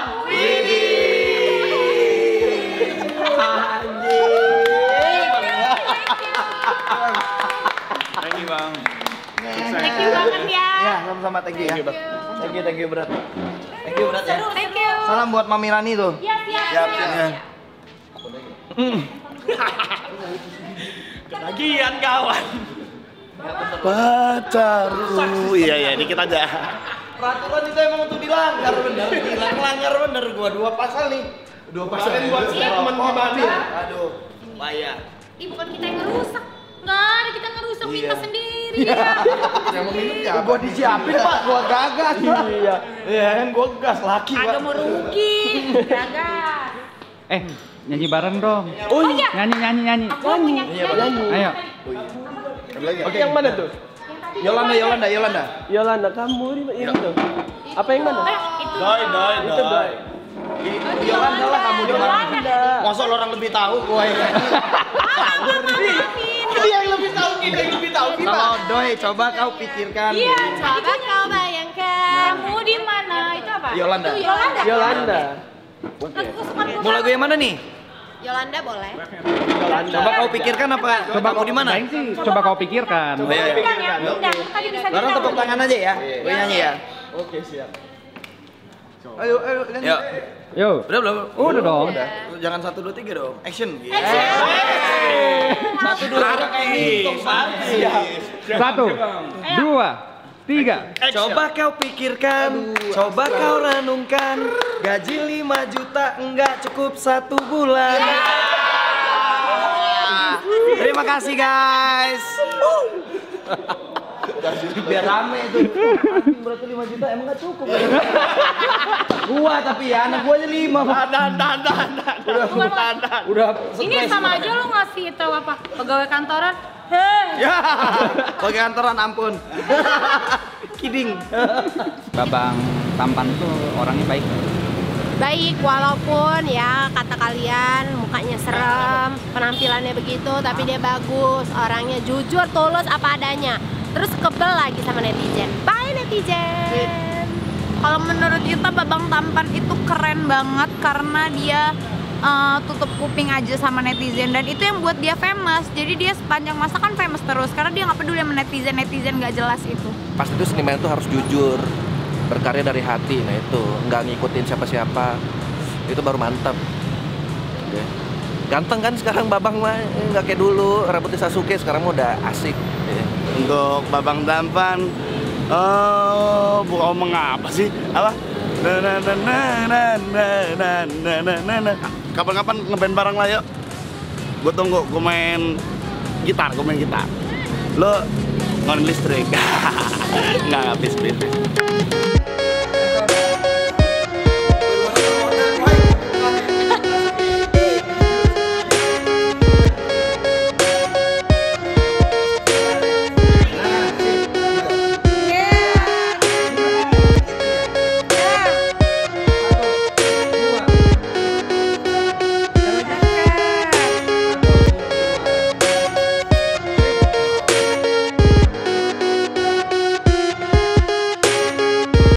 [SPEAKER 6] Thank you, Bang.
[SPEAKER 2] Thank you banget ya.
[SPEAKER 1] Ya, sama-sama thank you ya. Thank you, thank you berat. Thank you berat ya.
[SPEAKER 2] Thank you.
[SPEAKER 1] Salam buat Mami Rani tuh.
[SPEAKER 2] Ya, siap, siap.
[SPEAKER 1] Ya.
[SPEAKER 4] Ketagihan kawan.
[SPEAKER 5] pacarku. Iya iya, dikit aja.
[SPEAKER 1] Peraturan itu emang untuk dilanggar bener, dilang langgar bener gua dua pasal nih. Dua pasal yang buat statement gimana? Aduh, payah.
[SPEAKER 2] Ih, bukan kita yang ngerusak. Nggak ada kita ngerusak, minta sendiri.
[SPEAKER 7] Yang meminum ya.
[SPEAKER 1] Gua disiapin Pak, gua gagas. Iya, iya kan gua gas laki Pak.
[SPEAKER 2] Agak mau rugi. Gagal.
[SPEAKER 8] Eh, nyanyi bareng dong.
[SPEAKER 2] Oh iya.
[SPEAKER 8] Nyanyi, nyanyi, nyanyi.
[SPEAKER 2] Aku punya
[SPEAKER 1] Iya, Pak.
[SPEAKER 8] Ayo.
[SPEAKER 4] Oke, yang mana tuh?
[SPEAKER 1] Yolanda, Yolanda, Yolanda.
[SPEAKER 4] Yolanda, kamu ini ini tuh. Apa yang mana?
[SPEAKER 2] Eh, itu.
[SPEAKER 5] Doi, doi,
[SPEAKER 4] Itu doi.
[SPEAKER 1] Yolanda lah kamu
[SPEAKER 2] Yolanda.
[SPEAKER 1] Masa lo orang lebih tahu gua ya. Dia yang lebih tahu kita, yang lebih tahu kita. Kalau Doi, coba kau pikirkan.
[SPEAKER 2] Iya, coba kau bayangkan. Kamu di mana? Itu apa?
[SPEAKER 1] Yolanda.
[SPEAKER 2] Itu Yolanda.
[SPEAKER 4] Yolanda.
[SPEAKER 2] Lagu kesukaan gua.
[SPEAKER 1] Mau lagu yang mana nih?
[SPEAKER 3] Yolanda boleh.
[SPEAKER 1] Coba kau pikirkan apa?
[SPEAKER 8] Coba
[SPEAKER 1] Kamu di mana?
[SPEAKER 8] Baik sih, coba kau pikirkan.
[SPEAKER 1] Coba ya.
[SPEAKER 2] Undang ya, undang. Tadi bisa
[SPEAKER 1] Sekarang
[SPEAKER 2] diundang.
[SPEAKER 1] tepuk tangan aja ya. Gue nyanyi ya.
[SPEAKER 4] Oke, siap.
[SPEAKER 7] Ayo, ayo, nyanyi.
[SPEAKER 1] Yuk.
[SPEAKER 8] Yuk.
[SPEAKER 1] Udah belum?
[SPEAKER 8] Udah dong.
[SPEAKER 1] Jangan satu dua tiga dong. Action.
[SPEAKER 4] Satu dua tiga kayak gitu.
[SPEAKER 8] Satu, dua, tiga.
[SPEAKER 1] Coba kau pikirkan, coba kau renungkan. Gaji lima juta enggak cukup satu bulan. Terima kasih guys. Biar rame itu. Anjing berarti lima juta emang enggak cukup. Gua tapi ya anak gua aja lima.
[SPEAKER 5] Dan dan dan dan.
[SPEAKER 1] Udah udah
[SPEAKER 2] Ini sama aja lu ngasih tahu apa? Pegawai kantoran. Hei.
[SPEAKER 1] Ya. Bagi kantoran ampun. Kidding.
[SPEAKER 8] Babang Tampan itu orangnya baik.
[SPEAKER 3] Baik, walaupun ya kata kalian mukanya serem, penampilannya begitu, tapi dia bagus, orangnya jujur, tulus apa adanya. Terus kebel lagi sama netizen. Bye netizen.
[SPEAKER 9] Kalau menurut kita Babang Tampan itu keren banget karena dia uh, tutup kuping aja sama netizen dan itu yang buat dia famous. Jadi dia sepanjang masa kan famous terus karena dia nggak peduli sama netizen netizen nggak jelas itu.
[SPEAKER 7] Pas itu seniman itu harus jujur, berkarya dari hati. Nah itu nggak ngikutin siapa-siapa, itu baru mantap. Oke. Ganteng kan sekarang Babang mah, eh, nggak kayak dulu rambutnya Sasuke, sekarang mah udah asik. Ya.
[SPEAKER 5] Untuk Babang Tampan, oh, bu ngomong apa sih? Apa? Na na na na na na na na na na na. Kapan-kapan ngeband bareng lah yuk. Gue tunggu, gue main gitar, gue main gitar. Lo ngon listrik. Nggak habis, habis.